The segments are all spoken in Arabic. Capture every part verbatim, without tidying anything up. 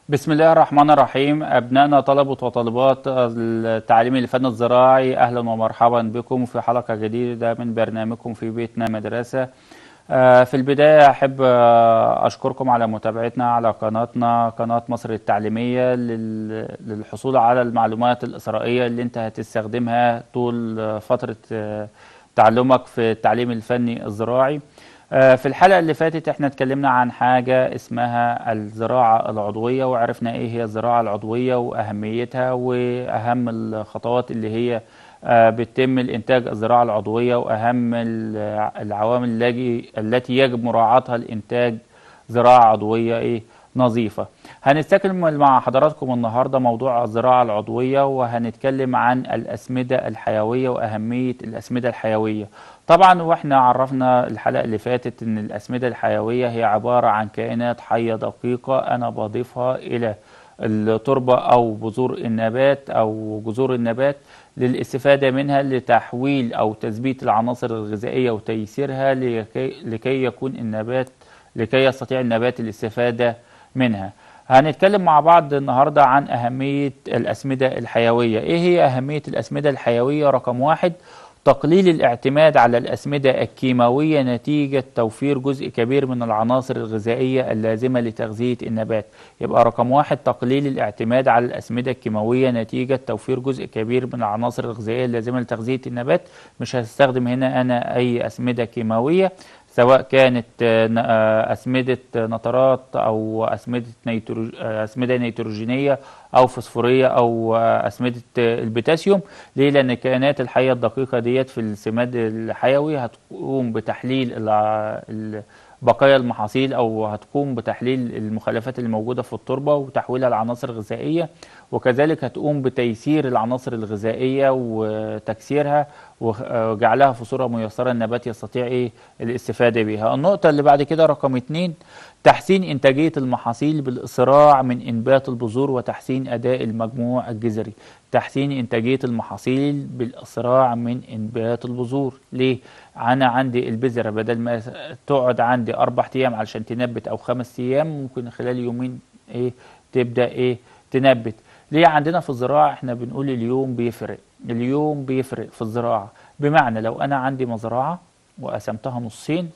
بسم الله الرحمن الرحيم. أبنائنا طلبة وطالبات التعليم الفن الزراعي، أهلا ومرحبا بكم في حلقة جديدة من برنامجكم في بيتنا مدرسة. آه، في البداية أحب آه، أشكركم على متابعتنا على قناتنا قناة مصر التعليمية لل- للحصول على المعلومات الإسرائيلية اللي أنت هتستخدمها طول آه، فترة آه، تعلمك في التعليم الفني الزراعي. آه، في الحلقة اللي فاتت احنا اتكلمنا عن حاجة اسمها الزراعة العضوية، وعرفنا ايه هي الزراعة العضوية واهميتها واهم الخطوات اللي هي آه، بتتم الانتاج الزراعة العضوية، واهم ال- العوامل التي التي يجب مراعاتها لانتاج زراعة عضوية ايه نظيفة. هنستكمل مع حضراتكم النهاردة موضوع الزراعة العضوية، وهنتكلم عن الأسمدة الحيوية وأهمية الأسمدة الحيوية. طبعا واحنا عرفنا الحلقة اللي فاتت ان الأسمدة الحيوية هي عبارة عن كائنات حية دقيقة انا بضيفها الى التربة او بذور النبات او جذور النبات للاستفادة منها لتحويل او تثبيت العناصر الغذائية وتيسيرها لكي, لكي يكون النبات لكي يستطيع النبات الاستفادة منها. هنتكلم مع بعض النهاردة عن أهمية الأسمدة الحيوية. إيه هي أهمية الأسمدة الحيوية؟ رقم واحد، تقليل الاعتماد على الأسمدة الكيماوية نتيجة توفير جزء كبير من العناصر الغذائية اللازمة لتغذية النبات. يبقى رقم واحد تقليل الاعتماد على الأسمدة الكيماوية نتيجة توفير جزء كبير من العناصر الغذائية اللازمة لتغذية النبات. مش هستخدم هنا أنا أي أسمدة كيماوية، سواء كانت آه، ن- آه، أسمدة نترات أو أسمدة نيترو... آه، أسمدة نيتروجينية أو فوسفورية أو آه، أسمدة آه، البوتاسيوم. ليه؟ لأن الكائنات الحية الدقيقة ديت في السماد الحيوي هتقوم بتحليل الع- ال- بقايا المحاصيل، أو هتقوم بتحليل المخلفات اللي موجودة في التربة وتحويلها لعناصر غذائية، وكذلك هتقوم بتيسير العناصر الغذائية وتكسيرها وجعلها في صورة ميسرة النبات يستطيع ايه الاستفادة بها. النقطة اللي بعد كده رقم اتنين، تحسين إنتاجية المحاصيل بالإسراع من إنبات البذور وتحسين أداء المجموع الجذري. تحسين إنتاجية المحاصيل بالإسراع من إنبات البذور. ليه؟ أنا عندي البذرة بدل ما تقعد عندي أربع أيام علشان تنبت أو خمس أيام، ممكن خلال يومين إيه تبدأ إيه تنبت. ليه؟ عندنا في الزراعة احنا بنقول اليوم بيفرق. اليوم بيفرق في الزراعة. بمعنى لو أنا عندي مزرعة وقسمتها نصين،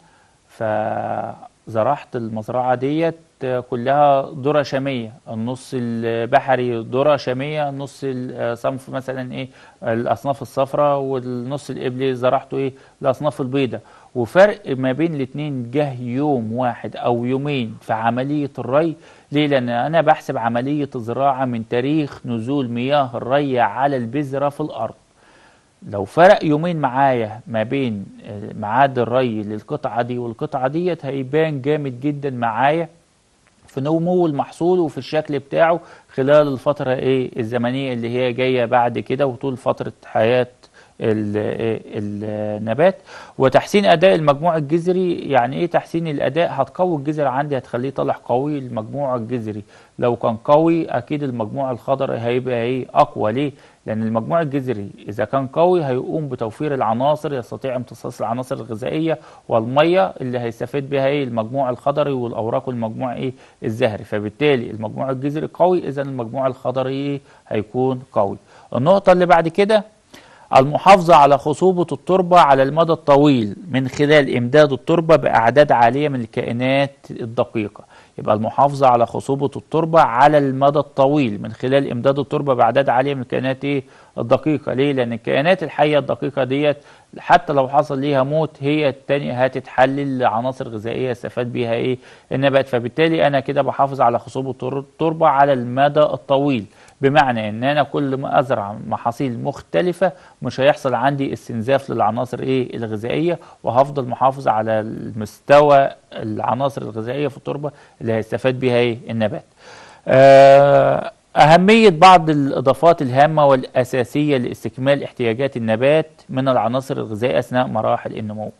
فزرعت المزرعة ديت كلها ذرة شامية، النص البحري ذرة شامية، النص الصنف مثلا ايه الأصناف الصفراء، والنص القبلي زرعته ايه الأصناف البيضاء. وفرق ما بين الاتنين جه يوم واحد أو يومين في عملية الري. ليه؟ لأن أنا بحسب عملية الزراعة من تاريخ نزول مياه الري على البذرة في الأرض. لو فرق يومين معايا ما بين آه، ميعاد الري للقطعة دي والقطعة ديت، هيبان جامد جدا معايا في نمو المحصول وفي الشكل بتاعه خلال الفترة ايه الزمنية اللي هي جاية بعد كده وطول فترة حياة ال- إيه النبات. وتحسين اداء المجموع الجذري، يعني ايه تحسين الاداء؟ هتقوي الجذر عندي، هتخليه طالع قوي. المجموع الجذري لو كان قوي اكيد المجموع الخضري هيبقى ايه اقوى. ليه؟ لان المجموع الجذري اذا كان قوي هيقوم بتوفير العناصر، يستطيع امتصاص العناصر الغذائيه والميه اللي هيستفيد بها ايه المجموع الخضري والاوراق والمجموع ايه الزهري. فبالتالي المجموع الجذري قوي، اذا المجموع الخضري إيه؟ هيكون قوي. النقطه اللي بعد كده، المحافظة على خصوبة التربة على المدى الطويل من خلال إمداد التربة بأعداد عالية من الكائنات الدقيقة. يبقى المحافظة على خصوبة التربة على المدى الطويل من خلال إمداد التربة بأعداد عالية من الكائنات إيه؟ الدقيقة. ليه؟ لأن الكائنات الحية الدقيقة ديت حتى لو حصل ليها موت، هي التانية هتتحلل لعناصر غذائية يستفاد بيها إيه النبات. فبالتالي أنا كده بحافظ على خصوبة التربة على المدى الطويل، بمعنى ان انا كل ما ازرع محاصيل مختلفة مش هيحصل عندي استنزاف للعناصر ايه الغذائية، وهفضل محافظ على المستوى العناصر الغذائية في التربة اللي هيستفاد بيها ايه النبات. آه، أهمية بعض الإضافات الهامة والأساسية لاستكمال احتياجات النبات من العناصر الغذائية أثناء مراحل النمو.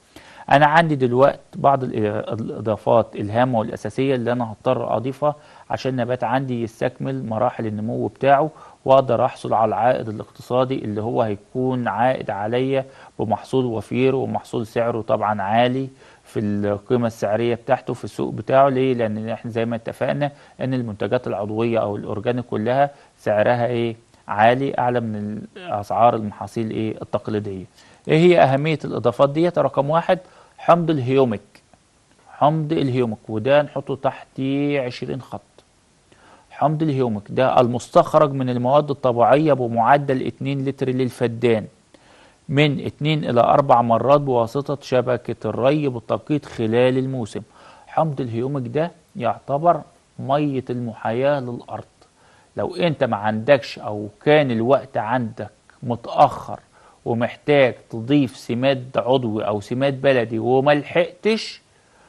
انا عندي دلوقتي بعض الإ- الاضافات الهامه والاساسيه اللي انا هضطر اضيفها عشان النبات عندي يستكمل مراحل النمو بتاعه، واقدر احصل على العائد الاقتصادي اللي هو هيكون عائد عليا بمحصول وفير ومحصول سعره طبعا عالي في القيمه السعريه بتاعته في السوق بتاعه. ليه؟ لان احنا زي ما اتفقنا ان المنتجات العضويه او الاورجانيك كلها سعرها ايه؟ عالي، اعلى من اسعار المحاصيل ايه؟ التقليديه. ايه هي اهميه الاضافات ديت؟ رقم واحد، حمض الهيوميك. حمض الهيوميك وده نحطه تحتيه عشرين خط. حمض الهيوميك ده المستخرج من المواد الطبيعيه بمعدل اتنين لتر للفدان من اتنين الى اربع مرات بواسطه شبكه الري بالتنقيط خلال الموسم. حمض الهيوميك ده يعتبر ميه المحياه للارض. لو انت ما عندكش او كان الوقت عندك متأخر ومحتاج تضيف سماد عضوي او سماد بلدي وما لحقتش،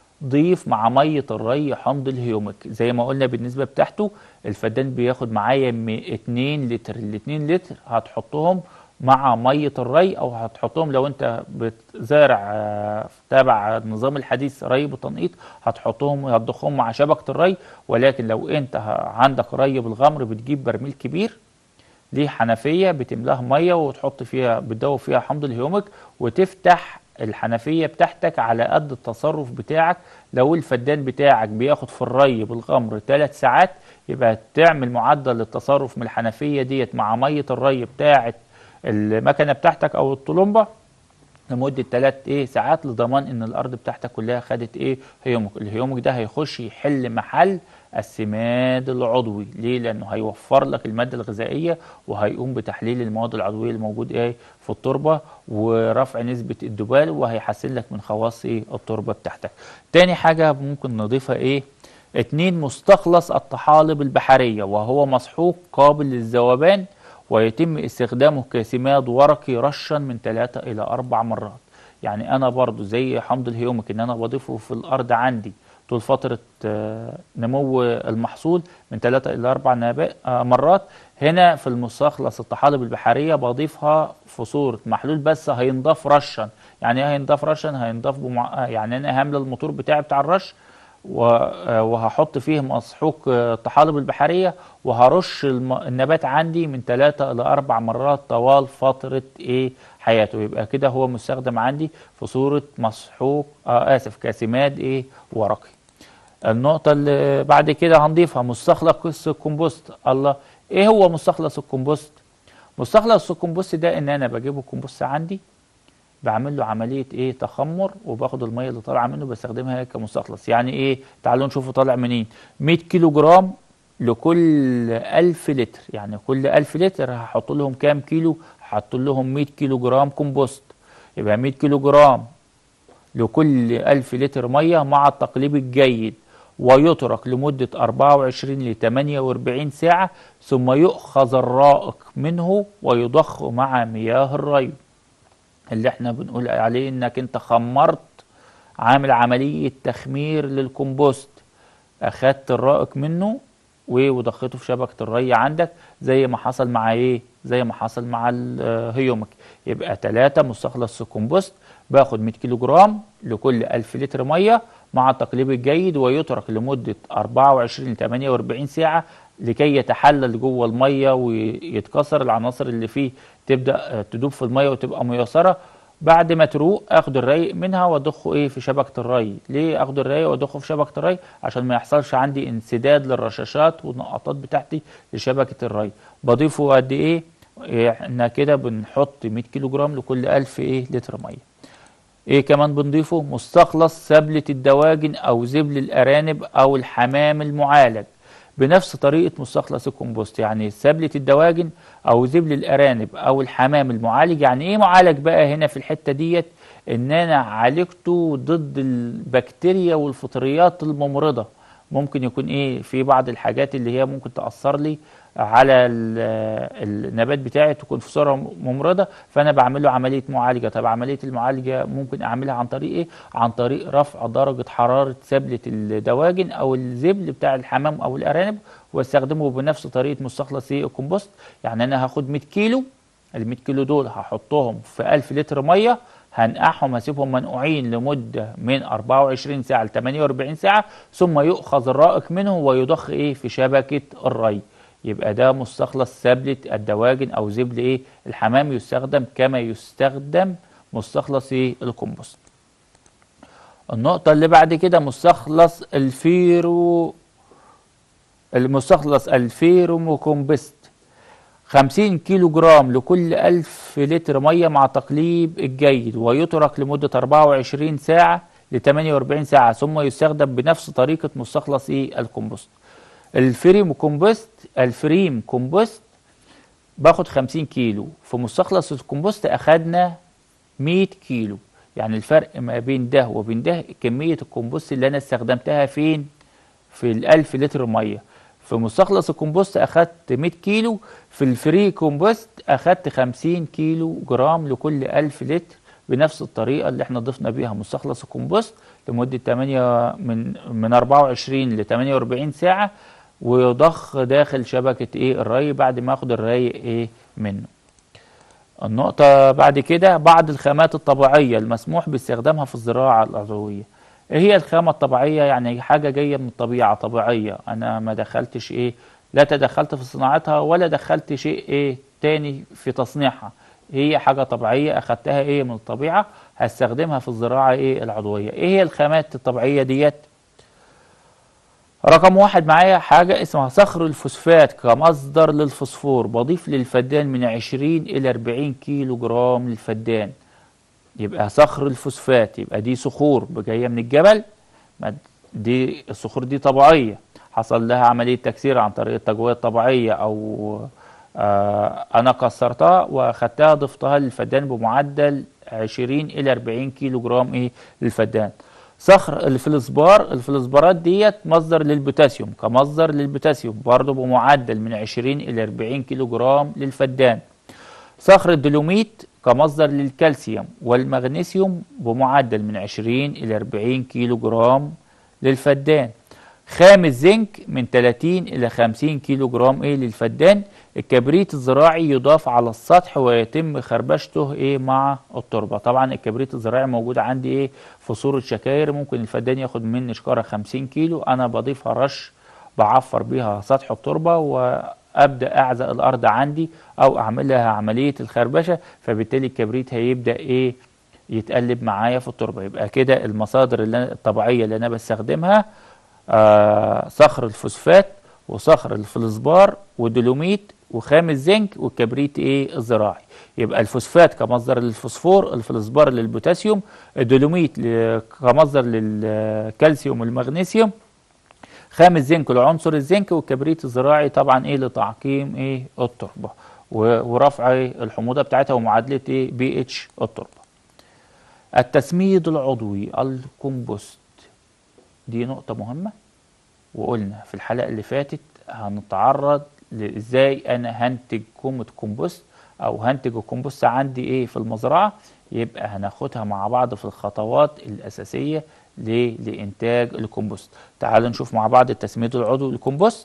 ضيف مع ميه الري حمض الهيوميك. زي ما قلنا بالنسبه بتاعته الفدان بياخد معايا م- اتنين لتر. ال اتنين لتر هتحطهم مع ميه الري، او هتحطهم لو انت بتزارع آه، تابع النظام الحديث ري بالتنقيط هتحطهم هتضخهم مع شبكه الري. ولكن لو انت ه- عندك ري بالغمر بتجيب برميل كبير ليه حنفية بتملاها مية وتحط فيها بتدوب فيها حمض الهيوميك وتفتح الحنفية بتاعتك على قد التصرف بتاعك. لو الفدان بتاعك بياخد في الري بالغمر ثلاث ساعات، يبقى تعمل معدل للتصرف من الحنفية ديت مع مية الري بتاعت المكنة بتاعتك أو الطلمبة لمدة ثلاث ايه ساعات، لضمان ان الارض بتاعتك كلها خدت ايه؟ هيومك. الهيومك ده هيخش يحل محل السماد العضوي. ليه؟ لانه هيوفر لك المادة الغذائية وهيقوم بتحليل المواد العضوية الموجود ايه في التربة ورفع نسبة الذبال، وهيحسن لك من خواص ايه التربة بتاعتك. تاني حاجة ممكن نضيفها ايه؟ اتنين، مستخلص الطحالب البحرية، وهو مسحوق قابل للذوبان ويتم استخدامه كسماد ورقي رشا من ثلاثة إلى أربع مرات. يعني أنا برضو زي حمض الهيوميك إن أنا بضيفه في الأرض عندي طول فترة آه، نمو المحصول من ثلاثة إلى أربع نبا- آه، مرات. هنا في المستخلص الطحالب البحرية بضيفها في صورة محلول بس هينضاف رشا. يعني ايه هينضاف رشا؟ هينضاف بمع... يعني أنا هامل الموتور بتاعي بتاع الرش و- آه، وهحط فيه مسحوق آه، الطحالب البحرية، وهرش الم- النبات عندي من ثلاثة إلى أربع مرات طوال فترة إيه حياته. يبقى كده هو مستخدم عندي في صورة مسحوق آه آسف كسماد إيه ورقي. النقطة اللي بعد كده هنضيفها مستخلص الكمبوست. الله، إيه هو مستخلص الكمبوست؟ مستخلص الكمبوست ده إن أنا بجيب الكمبوست عندي، بعمل له عمليه ايه؟ تخمر، وباخد الميه اللي طالعه منه بستخدمها كمستخلص. يعني ايه؟ تعالوا نشوفه طالع منين. مية كيلو جرام لكل ألف لتر. يعني كل ألف لتر هحط لهم كام كيلو؟ هحط لهم مية كيلو جرام كومبوست. يبقى مية كيلو جرام لكل ألف لتر ميه مع التقليب الجيد، ويترك لمدة أربعة وعشرين ل ثمانية وأربعين ساعة، ثم يؤخذ الرائق منه ويضخ مع مياه الري. اللي احنا بنقول عليه انك انت خمرت، عامل عملية تخمير للكمبوست، اخدت الرائق منه و- وضخته في شبكة الري عندك زي ما حصل مع ايه؟ زي ما حصل مع الهيومك. يبقى ثلاثة مستخلص الكمبوست، باخد مية كيلو جرام لكل ألف لتر مية مع التقليب الجيد، ويترك لمدة أربعة وعشرين ل ثمانية وأربعين ساعة لكي يتحلل جوه المية ويتكسر العناصر اللي فيه، تبدأ آه، تدوب في المية وتبقى ميسرة. بعد ما تروق اخد الري منها واضخه ايه في شبكة الري. ليه اخد الري واضخه في شبكة الري؟ عشان ما يحصلش عندي انسداد للرشاشات والنقطات بتاعتي لشبكة الري. بضيفه قد ايه؟ احنا كده بنحط مية كيلو جرام لكل ألف ايه لتر ميه. ايه كمان بنضيفه؟ مستخلص سبلة الدواجن او زبل الارانب او الحمام المعالج بنفس طريقة مستخلص الكمبوست. يعني سبلة الدواجن او زبل الارانب او الحمام المعالج. يعني ايه معالج بقى هنا في الحتة ديت؟ ان انا عالجته ضد البكتيريا والفطريات الممرضة. ممكن يكون ايه في بعض الحاجات اللي هي ممكن تأثر لي على ال- النبات بتاعي تكون في صورة ممرضة، فانا بعمل له عملية معالجة. طب عملية المعالجة ممكن اعملها عن طريق ايه؟ عن طريق رفع درجة حرارة سبلة الدواجن او الزبل بتاع الحمام او الارانب، واستخدمه بنفس طريقة مستخلص ايه الكمبوست. يعني انا هاخد مية كيلو، ال مية كيلو دول هحطهم في ألف لتر مية، هنقعهم هسيبهم منقوعين لمدة من أربعة وعشرين ساعة ل ثمانية وأربعين ساعة، ثم يؤخذ الرائق منه ويضخ ايه في شبكة الري. يبقى ده مستخلص سبلة الدواجن او زبل ايه الحمام، يستخدم كما يستخدم مستخلص ايه الكمبوست. النقطة اللي بعد كده مستخلص الفيرو المستخلص الفيروموكومبست، خمسين كيلو جرام لكل ألف لتر مية مع تقليب الجيد، ويترك لمدة أربعة وعشرين ساعة ل ثمانية وأربعين ساعة، ثم يستخدم بنفس طريقة مستخلص ايه الكمبوست. الفريم كومبوست الفريم كومبوست باخد خمسين كيلو، في مستخلص الكمبوست اخدنا مية كيلو. يعني الفرق ما بين ده وبين ده كمية الكمبوست اللي انا استخدمتها فين؟ في الألف لتر مية. في مستخلص الكمبوست اخدت مية كيلو، في الفري كومبوست اخدت خمسين كيلو جرام لكل ألف لتر، بنفس الطريقة اللي احنا ضفنا بيها مستخلص الكمبوست لمدة ثمانية من من أربعة وعشرين ل ثمانية وأربعين ساعة، ويضخ داخل شبكة ايه الري بعد ما اخد الري ايه منه. النقطة بعد كده بعض الخامات الطبيعية المسموح باستخدامها في الزراعة العضوية. ايه هي الخامة الطبيعية؟ يعني حاجة جاية من الطبيعة طبيعية، انا ما دخلتش ايه لا تدخلت في صناعتها ولا دخلت شيء ايه تاني في تصنيعها، هي حاجة طبيعية اخدتها ايه من الطبيعة هستخدمها في الزراعة ايه العضوية. ايه هي الخامات الطبيعية ديت؟ رقم واحد معايا حاجة اسمها صخر الفوسفات كمصدر للفوسفور، بضيف للفدان من عشرين إلى أربعين كيلو جرام للفدان. يبقى صخر الفوسفات يبقى دي صخور جاية من الجبل، دي الصخور دي طبيعية حصل لها عملية تكسير عن طريق التجوية الطبيعية، أو آه أنا كسرتها وأخدتها ضفتها للفدان بمعدل عشرين إلى أربعين كيلو جرام إيه للفدان. صخر الفلزبار، الفلزبارات ديت مصدر للبوتاسيوم كمصدر للبوتاسيوم برضه بمعدل من عشرين إلى أربعين كيلو جرام للفدان. صخر الدولوميت كمصدر للكالسيوم والمغنيسيوم بمعدل من عشرين إلى أربعين كيلو جرام للفدان. خام الزنك من ثلاثين إلى خمسين كيلو جرام ايه للفدان. الكبريت الزراعي يضاف على السطح ويتم خربشته ايه مع التربه. طبعا الكبريت الزراعي موجود عندي ايه في صوره شكاير، ممكن الفدان ياخد مني شكاره خمسين كيلو، انا بضيفها رش بعفر بيها سطح التربه وابدا اعزق الارض عندي او اعمل لها عمليه الخربشه، فبالتالي الكبريت هيبدا ايه يتقلب معايا في التربه. يبقى كده المصادر اللي الطبيعيه اللي انا بستخدمها آه صخر الفوسفات وصخر الفلزبار والدولوميت وخام الزنك والكبريت ايه الزراعي. يبقى الفوسفات كمصدر للفوسفور، الفلزبار للبوتاسيوم، الدولوميت كمصدر للكالسيوم والمغنيسيوم، خام الزنك لعنصر الزنك، والكبريت الزراعي طبعا ايه لتعقيم ايه التربه ورفع الحموضه بتاعتها ومعادله ايه بي اتش التربه. التسميد العضوي الكمبوست دي نقطة مهمة، وقلنا في الحلقة اللي فاتت هنتعرض لازاي انا هنتج كومة كومبوست او هنتج الكومبوست عندي ايه في المزرعة. يبقى هناخدها مع بعض في الخطوات الاساسية لانتاج الكومبوست. تعالوا نشوف مع بعض التسميد العضوي للكومبوست.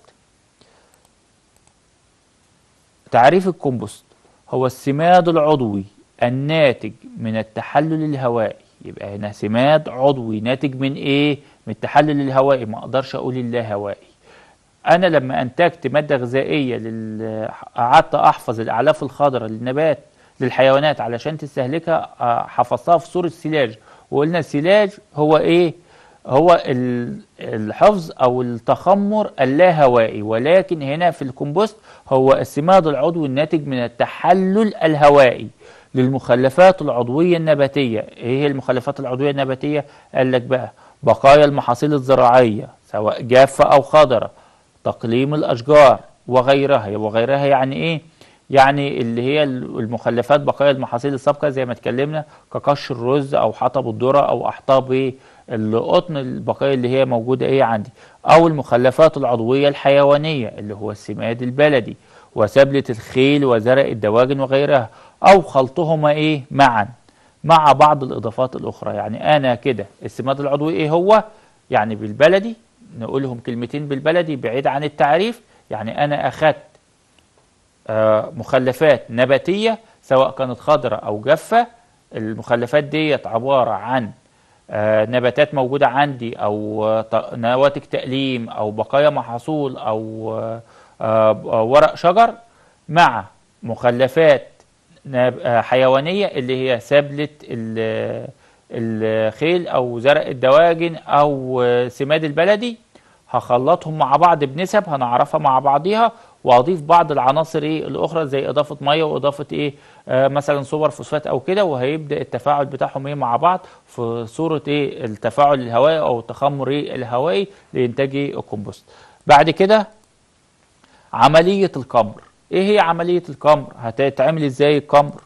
تعريف الكومبوست هو السماد العضوي الناتج من التحلل الهوائي. يبقى هنا سماد عضوي ناتج من ايه؟ من التحلل الهوائي، ما اقدرش اقول اللا هوائي. انا لما انتجت ماده غذائيه لل... قعدت احفظ الاعلاف الخضراء للنبات للحيوانات علشان تستهلكها، حفظتها في صوره سيلاج، وقلنا السيلاج هو ايه؟ هو الحفظ او التخمر اللا هوائي. ولكن هنا في الكمبوست هو السماد العضوي الناتج من التحلل الهوائي للمخلفات العضويه النباتيه. ايه هي المخلفات العضويه النباتيه؟ قال لك بقى بقايا المحاصيل الزراعيه سواء جافه او خضراء، تقليم الاشجار وغيرها. وغيرها يعني ايه؟ يعني اللي هي المخلفات بقايا المحاصيل السابقه زي ما اتكلمنا كقش الرز او حطب الذره او احطاب ايه القطن، البقايا اللي هي موجوده ايه عندي، او المخلفات العضويه الحيوانيه اللي هو السماد البلدي وسبله الخيل وزرع الدواجن وغيرها، او خلطهما ايه معا مع بعض الاضافات الاخرى. يعني انا كده السماد العضوي ايه هو؟ يعني بالبلدي نقولهم كلمتين بالبلدي بعيد عن التعريف. يعني انا اخدت آه مخلفات نباتيه سواء كانت خضراء او جافه المخلفات ديت عبارة عن آه، نباتات موجودة عندي، أو آه، ط- نواتج تقليم، أو بقايا محاصيل، أو آه، آه، ورق شجر، مع مخلفات نب- آه، حيوانية اللي هي سبلة ال- الخيل أو زرق الدواجن أو آه، سماد البلدي، هخلطهم مع بعض بنسب هنعرفها مع بعضيها، واضيف بعض العناصر ايه الاخرى زي اضافه ميه واضافه ايه آه مثلا سوبر فوسفات او كده، وهيبدا التفاعل بتاعهم ايه مع بعض في صوره ايه التفاعل الهوائي او التخمر ايه الهوائي لانتاج ايه الكمبوست. بعد كده عمليه الكمر. ايه هي عمليه الكمر؟ هتتعمل ازاي الكمر؟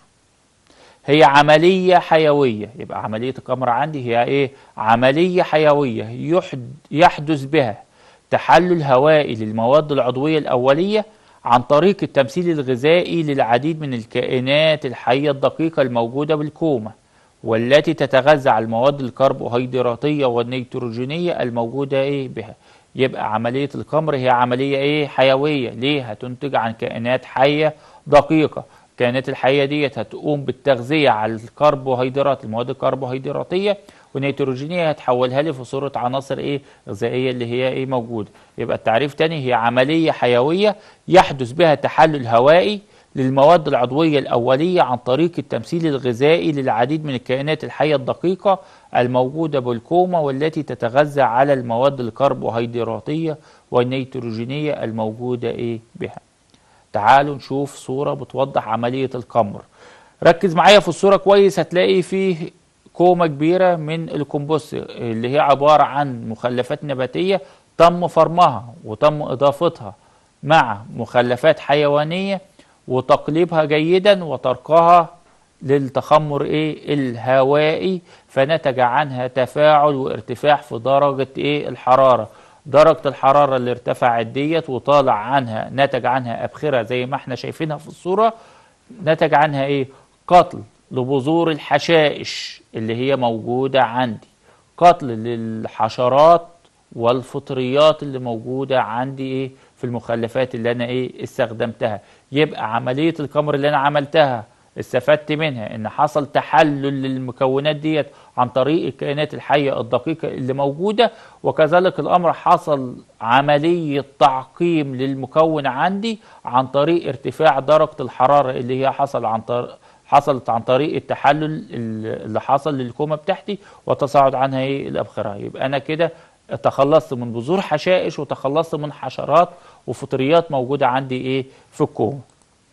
هي عملية حيوية. يبقى عملية الكمر عندي هي ايه؟ عملية حيوية يحد يحدث بها تحلل هوائي للمواد العضوية الأولية عن طريق التمثيل الغذائي للعديد من الكائنات الحية الدقيقة الموجودة بالكومة، والتي تتغذى على المواد الكربوهيدراتية والنيتروجينية الموجودة ايه بها. يبقى عملية الكمر هي عملية ايه؟ حيوية. ليه؟ هتنتج عن كائنات حية دقيقة. الكائنات الحية ديت هتقوم بالتغذية على الكربوهيدرات، المواد الكربوهيدراتية والنيتروجينية، هتحولها لي في صورة عناصر ايه غذائية اللي هي ايه موجودة. يبقى التعريف تاني هي عملية حيوية يحدث بها تحلل هوائي للمواد العضوية الأولية عن طريق التمثيل الغذائي للعديد من الكائنات الحية الدقيقة الموجودة بالكومة، والتي تتغذى على المواد الكربوهيدراتية والنيتروجينية الموجودة ايه بها. تعالوا نشوف صورة بتوضح عملية الكمر. ركز معايا في الصورة كويس، هتلاقي فيه كومة كبيرة من الكمبوست اللي هي عبارة عن مخلفات نباتية تم فرمها وتم إضافتها مع مخلفات حيوانية وتقليبها جيدا وتركها للتخمر ايه الهوائي، فنتج عنها تفاعل وارتفاع في درجة ايه الحرارة. درجة الحرارة اللي ارتفعت ديت وطالع عنها نتج عنها أبخرة زي ما احنا شايفينها في الصورة، نتج عنها ايه؟ قتل لبذور الحشائش اللي هي موجودة عندي، قتل للحشرات والفطريات اللي موجودة عندي ايه في المخلفات اللي انا ايه استخدمتها. يبقى عملية الكمر اللي انا عملتها استفدت منها ان حصل تحلل للمكونات ديت عن طريق الكائنات الحية الدقيقة اللي موجودة، وكذلك الامر حصل عملية تعقيم للمكون عندي عن طريق ارتفاع درجة الحرارة اللي هي حصل عن طريق حصلت عن طريق التحلل اللي حصل للكومة بتاعتي وتصاعد عنها ايه الابخرة. يبقى انا كده تخلصت من بذور حشائش وتخلصت من حشرات وفطريات موجودة عندي ايه في الكومة.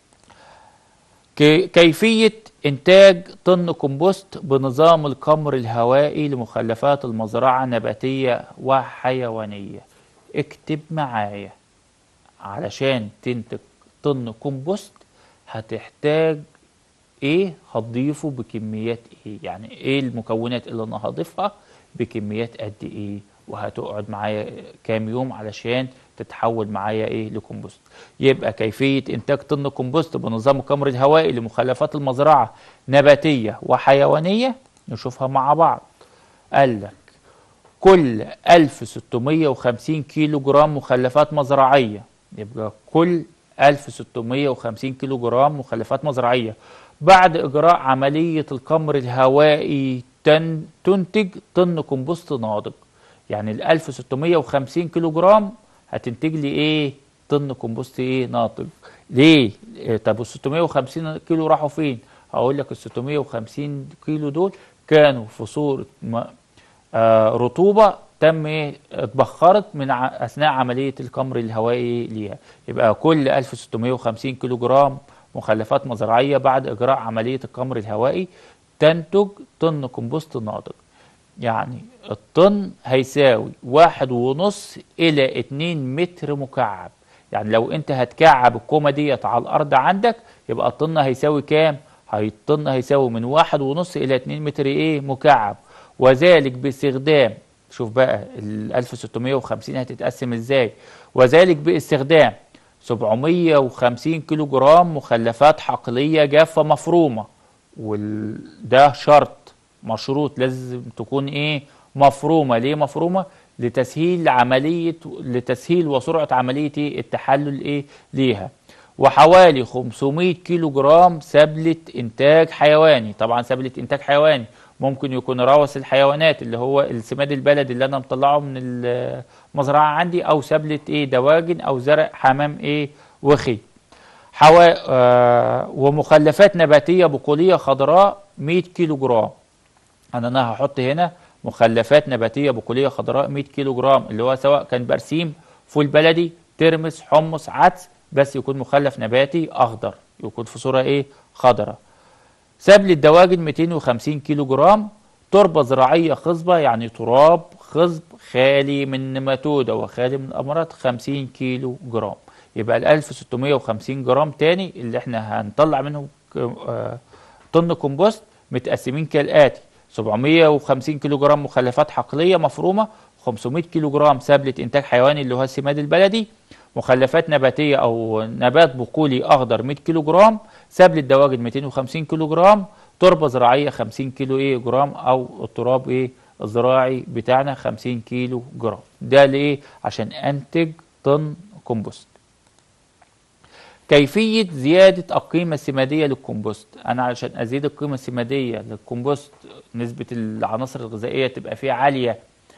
كيفية إنتاج طن كومبوست بنظام الكمر الهوائي لمخلفات المزرعة نباتية وحيوانية. اكتب معايا، علشان تنتج طن كومبوست هتحتاج ايه؟ هتضيفه بكميات ايه؟ يعني ايه المكونات اللي انا هضيفها بكميات قد ايه؟ وهتقعد معايا كام يوم علشان تتحول معايا ايه لكمبوست. يبقى كيفية انتاج طن كومبوست بنظام الكمر الهوائي لمخلفات المزرعة نباتية وحيوانية نشوفها مع بعض. قال لك كل ألف وستمية وخمسين كيلو جرام مخلفات مزرعية، يبقى كل ألف وستمية وخمسين كيلو جرام مخلفات مزرعية بعد إجراء عملية الكمر الهوائي تن تنتج طن كومبوست ناضج. يعني ال ألف وستمية وخمسين كيلو جرام هتنتج لي ايه؟ طن كومبوست ايه ناضج. ليه؟ إيه طب ال ستمية وخمسين كيلو راحوا فين؟ هقول لك ال ستمية وخمسين كيلو دول كانوا في صورة آه رطوبة تم ايه اتبخرت من ع... اثناء عملية الكمر الهوائي ليها. يبقى كل ألف وستمية وخمسين كيلو جرام مخلفات مزرعية بعد اجراء عملية الكمر الهوائي تنتج طن كومبوست ناضج. يعني الطن هيساوي واحد ونص الى اتنين متر مكعب. يعني لو انت هتكعب الكومة ديت على الارض عندك يبقى الطن هيساوي كام؟ الطن هيساوي من واحد ونص الى اتنين متر ايه مكعب، وذلك باستخدام، شوف بقى ال ألف وستمية وخمسين هتتقسم ازاي، وذلك باستخدام سبعمية وخمسين كيلو جرام مخلفات حقلية جافة مفرومة. وده شرط مشروط، لازم تكون ايه مفرومة. ليه مفرومة؟ لتسهيل عملية لتسهيل وسرعة عملية ايه التحلل ايه ليها. وحوالي خمسمائة كيلو جرام سبلة إنتاج حيواني. طبعا سبلة إنتاج حيواني ممكن يكون روث الحيوانات اللي هو السماد البلدي اللي أنا مطلعه من المزرعة عندي، أو سبلة إيه دواجن، أو زرع حمام إيه وخي. حوا... آه ومخلفات نباتية بقولية خضراء مائة كيلو جرام. أنا أنا هحط هنا مخلفات نباتية بقولية خضراء مائة كيلو جرام، اللي هو سواء كان برسيم، فول بلدي، ترمس، حمص، عدس، بس يكون مخلف نباتي أخضر، يكون في صورة إيه خضراء. سبل الدواجن مئتين وخمسين كيلو جرام. تربة زراعية خصبة، يعني تراب خصب خالي من نماتودة وخالي من الأمراض، خمسين كيلو جرام. يبقى ال ألف وستمائة وخمسين جرام تاني اللي احنا هنطلع منه طن كومبوست متقسمين كالآتي: سبعمائة وخمسين كيلو جرام مخلفات حقلية مفرومة، خمسمائة كيلو جرام سبلة إنتاج حيواني اللي هو السماد البلدي، مخلفات نباتية أو نبات بقولي أخضر مائة كيلو جرام، سبلة دواجن مئتين وخمسين كيلو جرام، تربة زراعية خمسين كيلو إيه جرام، أو التراب إيه الزراعي بتاعنا خمسين كيلو جرام. ده ليه؟ عشان أنتج طن كومبوست. كيفية زيادة القيمة السمادية للكومبوست. أنا علشان أزيد القيمة السمادية للكومبوست، نسبة العناصر الغذائية تبقى فيه عالية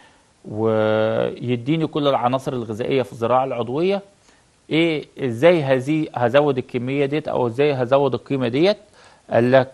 ويديني كل العناصر الغذائية في الزراعة العضوية، إيه إزاي هزي هزود الكمية ديت أو إزاي هزود القيمة ديت؟ قال لك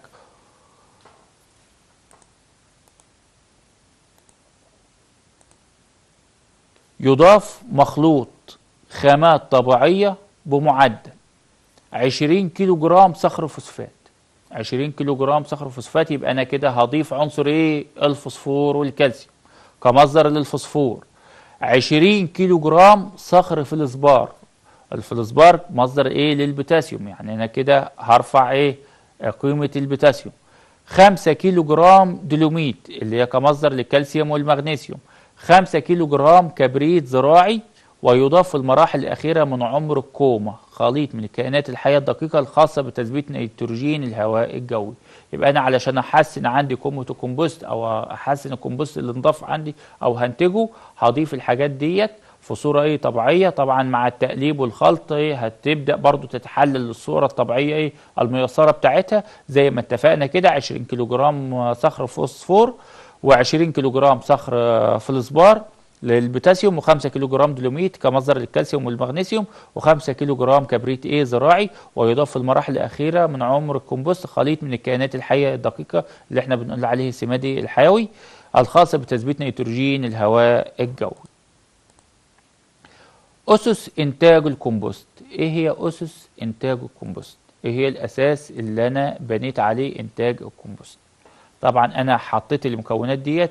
يضاف مخلوط خامات طبيعية بمعدل عشرين كيلو جرام صخر فوسفات. عشرين كيلو جرام صخر فوسفات، يبقى انا كده هضيف عنصر ايه الفوسفور والكالسيوم كمصدر للفوسفور. عشرين كيلو جرام صخر فلزبار. الفلزبار مصدر ايه للبوتاسيوم، يعني انا كده هرفع ايه قيمة البوتاسيوم. خمسة كيلو جرام دولوميت اللي هي كمصدر للكالسيوم والمغنيسيوم. خمسة كيلو جرام كبريت زراعي. ويضاف في المراحل الأخيرة من عمر الكومة خليط من الكائنات الحية الدقيقة الخاصة بتثبيت نيتروجين الهواء الجوي. يبقى أنا علشان أحسن عندي كومة الكومبوست أو أحسن الكومبوست اللي انضاف عندي أو هنتجه، هضيف الحاجات ديت في صورة إيه طبيعية. طبعا مع التقليب والخلط إيه هتبدأ برضو تتحلل الصورة الطبيعية إيه الميسرة بتاعتها زي ما اتفقنا كده: عشرين كيلو جرام صخر فوسفور، وعشرين كيلو جرام صخر فلزبار للبوتاسيوم، وخمسة كيلو جرام دولوميت كمصدر للكالسيوم والمغنيسيوم، وخمسة كيلو جرام كبريت ايه زراعي. ويضاف في المراحل الأخيرة من عمر الكومبوست خليط من الكائنات الحية الدقيقة اللي احنا بنقول عليه السمادي الحيوي الخاصة بتثبيت نيتروجين الهواء الجوي. أسس إنتاج الكومبوست. إيه هي أسس إنتاج الكومبوست؟ إيه هي الأساس اللي أنا بنيت عليه إنتاج الكومبوست؟ طبعا أنا حطيت المكونات ديت،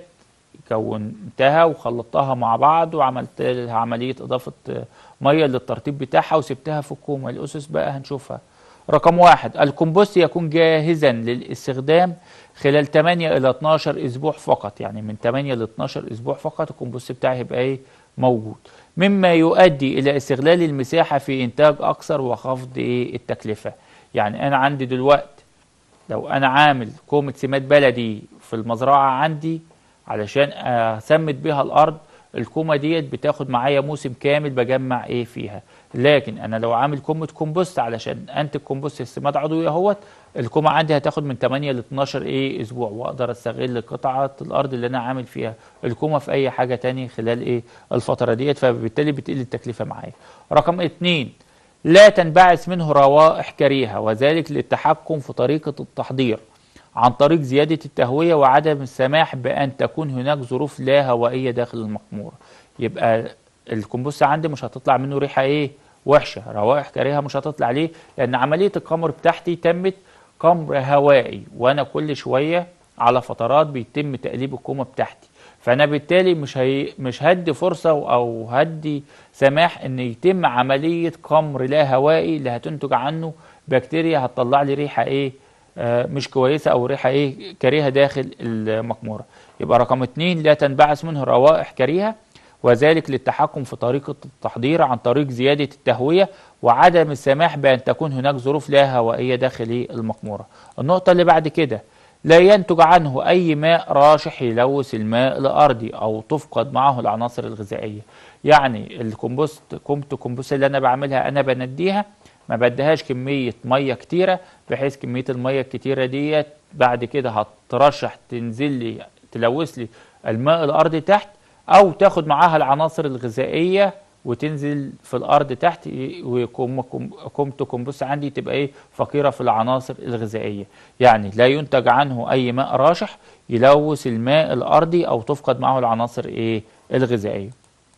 كونتها وخلطتها مع بعض وعملت لها عملية إضافة مية للترطيب بتاعها وسبتها في الكومة. الأسس بقى هنشوفها. رقم واحد: الكومبوست يكون جاهزا للاستخدام خلال ثمانية إلى اثناشر أسبوع فقط. يعني من ثمانية ل اثناشر أسبوع فقط الكومبوست بتاعي هيبقى إيه موجود، مما يؤدي إلى استغلال المساحة في إنتاج أكثر وخفض إيه التكلفة. يعني أنا عندي دلوقتي لو أنا عامل كومة سماد بلدي في المزرعة عندي علشان أسمد بيها الأرض، الكومة ديت بتاخد معايا موسم كامل بجمع إيه فيها. لكن أنا لو عامل كومة كومبوست علشان أنتج كومبوست سماد عضوي أهوت، الكومة عندي هتاخد من ثمانية ل اثناشر إيه أسبوع، وأقدر أستغل قطعة الأرض اللي أنا عامل فيها الكومة في أي حاجة تاني خلال إيه الفترة ديت، فبالتالي بتقل التكلفة معايا. رقم اتنين: لا تنبعث منه روائح كريهة، وذلك للتحكم في طريقة التحضير عن طريق زيادة التهوية وعدم السماح بأن تكون هناك ظروف لا هوائية داخل المقمورة. يبقى الكومبوست عندي مش هتطلع منه ريحة ايه وحشة، روائح كريهة مش هتطلع. ليه؟ لأن عملية القمر بتاعتي تمت قمر هوائي، وأنا كل شوية على فترات بيتم تقليب الكومة بتاعتي، فأنا بالتالي مش هي مش هدي فرصة أو هدي سماح إن يتم عملية قمر لا هوائي اللي هتنتج عنه بكتيريا هتطلع لي ريحة ايه آه مش كويسة أو ريحة ايه كريهة داخل المقمورة. يبقى رقم اتنين: لا تنبعث منه روائح كريهة، وذلك للتحكم في طريقة التحضير عن طريق زيادة التهوية وعدم السماح بأن تكون هناك ظروف لا هوائية داخل المقمورة. النقطة اللي بعد كده: لا ينتج عنه أي ماء راشح يلوث الماء الأرضي أو تفقد معه العناصر الغذائية. يعني الكمبوست كومة الكمبوست اللي أنا بعملها أنا بنديها ما بديهاش كميه ميه كتيره، بحيث كميه الميه الكتيره ديت بعد كده هترشح تنزل لي تلوث لي الماء الارضي تحت، او تاخد معاها العناصر الغذائيه وتنزل في الارض تحت، وكومة كومبوست عندي تبقى ايه فقيره في العناصر الغذائيه. يعني لا ينتج عنه اي ماء راشح يلوث الماء الارضي او تفقد معه العناصر ايه الغذائيه.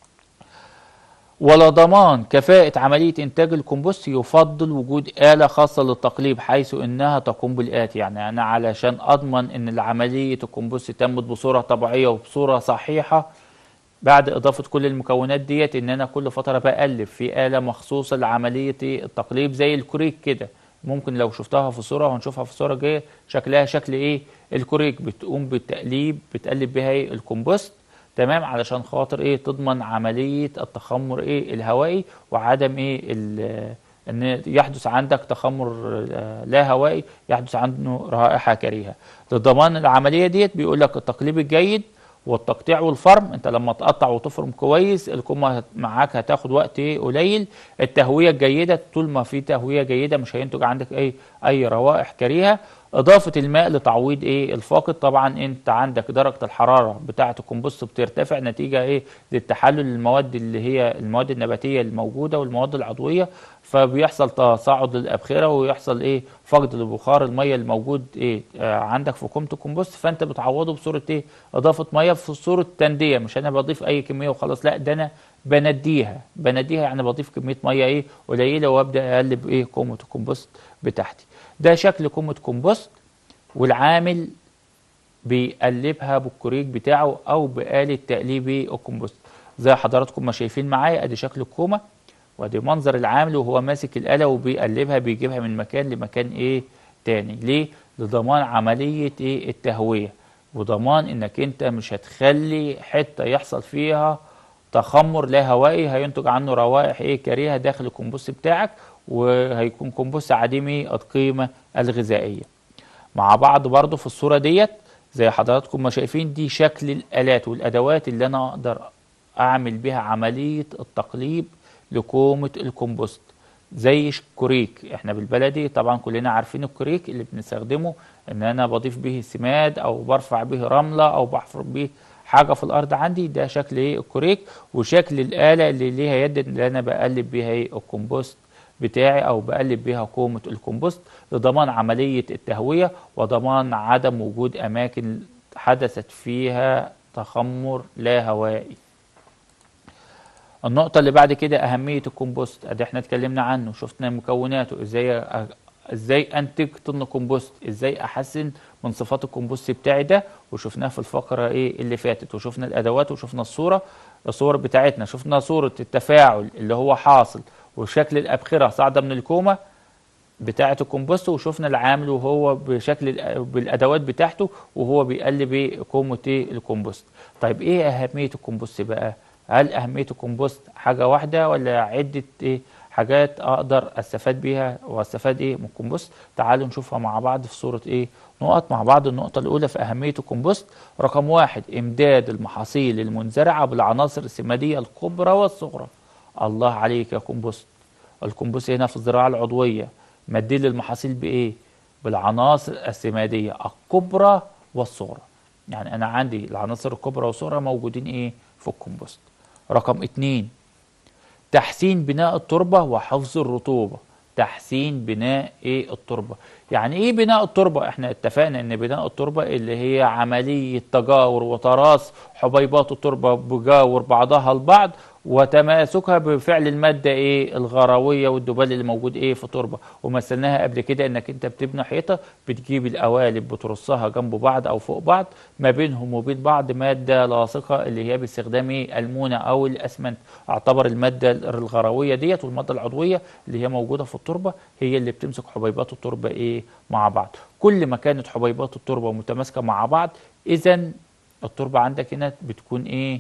ولا ضمان كفاءة عملية إنتاج الكمبوست يفضل وجود آلة خاصة للتقليب، حيث إنها تقوم بالآتي. يعني أنا علشان أضمن إن عملية الكمبوست تمت بصورة طبيعية وبصورة صحيحة بعد إضافة كل المكونات ديت، إن أنا كل فترة بقلب في آلة مخصوصة لعملية التقليب زي الكوريك كده. ممكن لو شفتها في صورة وهنشوفها في صورة جاية شكلها شكل إيه الكوريك، بتقوم بالتقليب بتقلب بها إيه الكمبوست، تمام، علشان خاطر ايه تضمن عمليه التخمر ايه الهوائي وعدم ايه ان يحدث عندك تخمر لا هوائي يحدث عنه رائحه كريهه. لضمان العمليه ديت بيقول لك التقليب الجيد والتقطيع والفرم. انت لما تقطع وتفرم كويس الكمه معاك هتاخد وقت ايه قليل. التهويه الجيده، طول ما في تهويه جيده مش هينتج عندك اي اي روائح كريهه. اضافه الماء لتعويض ايه الفاقد. طبعا انت عندك درجه الحراره بتاعه الكمبوست بترتفع نتيجه ايه للتحلل المواد اللي هي المواد النباتيه الموجوده والمواد العضويه، فبيحصل تصاعد للابخره ويحصل ايه فقد لبخار الميه الموجود ايه آه عندك في كومه الكمبوست. فانت بتعوضه بصوره ايه اضافه ميه في صوره تنديه. مش انا بضيف اي كميه وخلاص، لا ده انا بنديها بنديها يعني بضيف كميه ميه ايه قليله وابدا اقلب ايه كومه الكمبوست بتاعتي. ده شكل كومه كومبوست، والعامل بيقلبها بالكوريك بتاعه او بآلة تقليب الكمبوست زي حضراتكم ما شايفين معايا. ادي شكل الكومه وادي منظر العامل وهو ماسك الآلة وبيقلبها بيجيبها من مكان لمكان ايه تاني. ليه؟ لضمان عملية ايه التهوية، وضمان انك انت مش هتخلي حتة يحصل فيها تخمر لا هوائي هينتج عنه روائح ايه كريهة داخل الكمبوست بتاعك، وهيكون كمبوست عديم القيمة الغذائية. مع بعض برضو في الصورة ديت زي حضراتكم ما شايفين، دي شكل الآلات والأدوات اللي أنا أقدر أعمل بها عملية التقليب لكومة الكمبوست. زي الكوريك، احنا بالبلدي طبعا كلنا عارفين الكوريك اللي بنستخدمه ان انا بضيف به سماد او برفع به رملة او بحفر به حاجة في الارض عندي. ده شكل ايه الكوريك، وشكل الآلة اللي ليها يد اللي انا بقلب بيها ايه الكمبوست بتاعي او بقلب بيها كومة الكمبوست لضمان عملية التهوية وضمان عدم وجود اماكن حدثت فيها تخمر لا هوائي. النقطة اللي بعد كده أهمية الكمبوست. ادي احنا اتكلمنا عنه، شفنا مكوناته، ازاي أ... ازاي انتج طن كمبوست، ازاي احسن من صفات الكمبوست بتاعي ده، وشفناه في الفقرة ايه اللي فاتت، وشفنا الادوات وشفنا الصورة الصور بتاعتنا. شفنا صورة التفاعل اللي هو حاصل وشكل الأبخرة صاعدة من الكومة بتاعة الكمبوست، وشفنا العامل وهو بشكل بالادوات بتاعته وهو بيقلب ايه كومة ايه الكمبوست. طيب ايه اهمية الكمبوست بقى؟ هل أهمية الكمبوست حاجة واحدة ولا عدة إيه حاجات أقدر أستفاد بيها وأستفاد إيه من الكمبوست؟ تعالوا نشوفها مع بعض في صورة إيه نقط مع بعض. النقطة الأولى في أهمية الكمبوست، رقم واحد إمداد المحاصيل المنزرعة بالعناصر السمادية الكبرى والصغرى. الله عليك يا كمبوست. الكمبوست هنا في الزراعة العضوية مدين للمحاصيل بإيه؟ بالعناصر السمادية الكبرى والصغرى. يعني أنا عندي العناصر الكبرى والصغرى موجودين إيه في الكمبوست. رقم اتنين، تحسين بناء التربة وحفظ الرطوبة. تحسين بناء ايه التربة. يعني ايه بناء التربة؟ احنا اتفقنا ان بناء التربة اللي هي عملية تجاور وتراص حبيبات التربة بجاور بعضها البعض وتماسكها بفعل المادة ايه الغروية والدبال اللي موجود ايه في التربة. ومثلناها قبل كده انك انت بتبني حيطة بتجيب القوالب بترصها جنب بعض او فوق بعض، ما بينهم وبين بعض مادة لاصقة اللي هي باستخدام ايه المونة او الاسمنت. اعتبر المادة الغروية ديت والمادة العضوية اللي هي موجودة في التربة هي اللي بتمسك حبيبات التربة ايه مع بعض. كل ما كانت حبيبات التربة متماسكة مع بعض اذا التربة عندك هنا بتكون ايه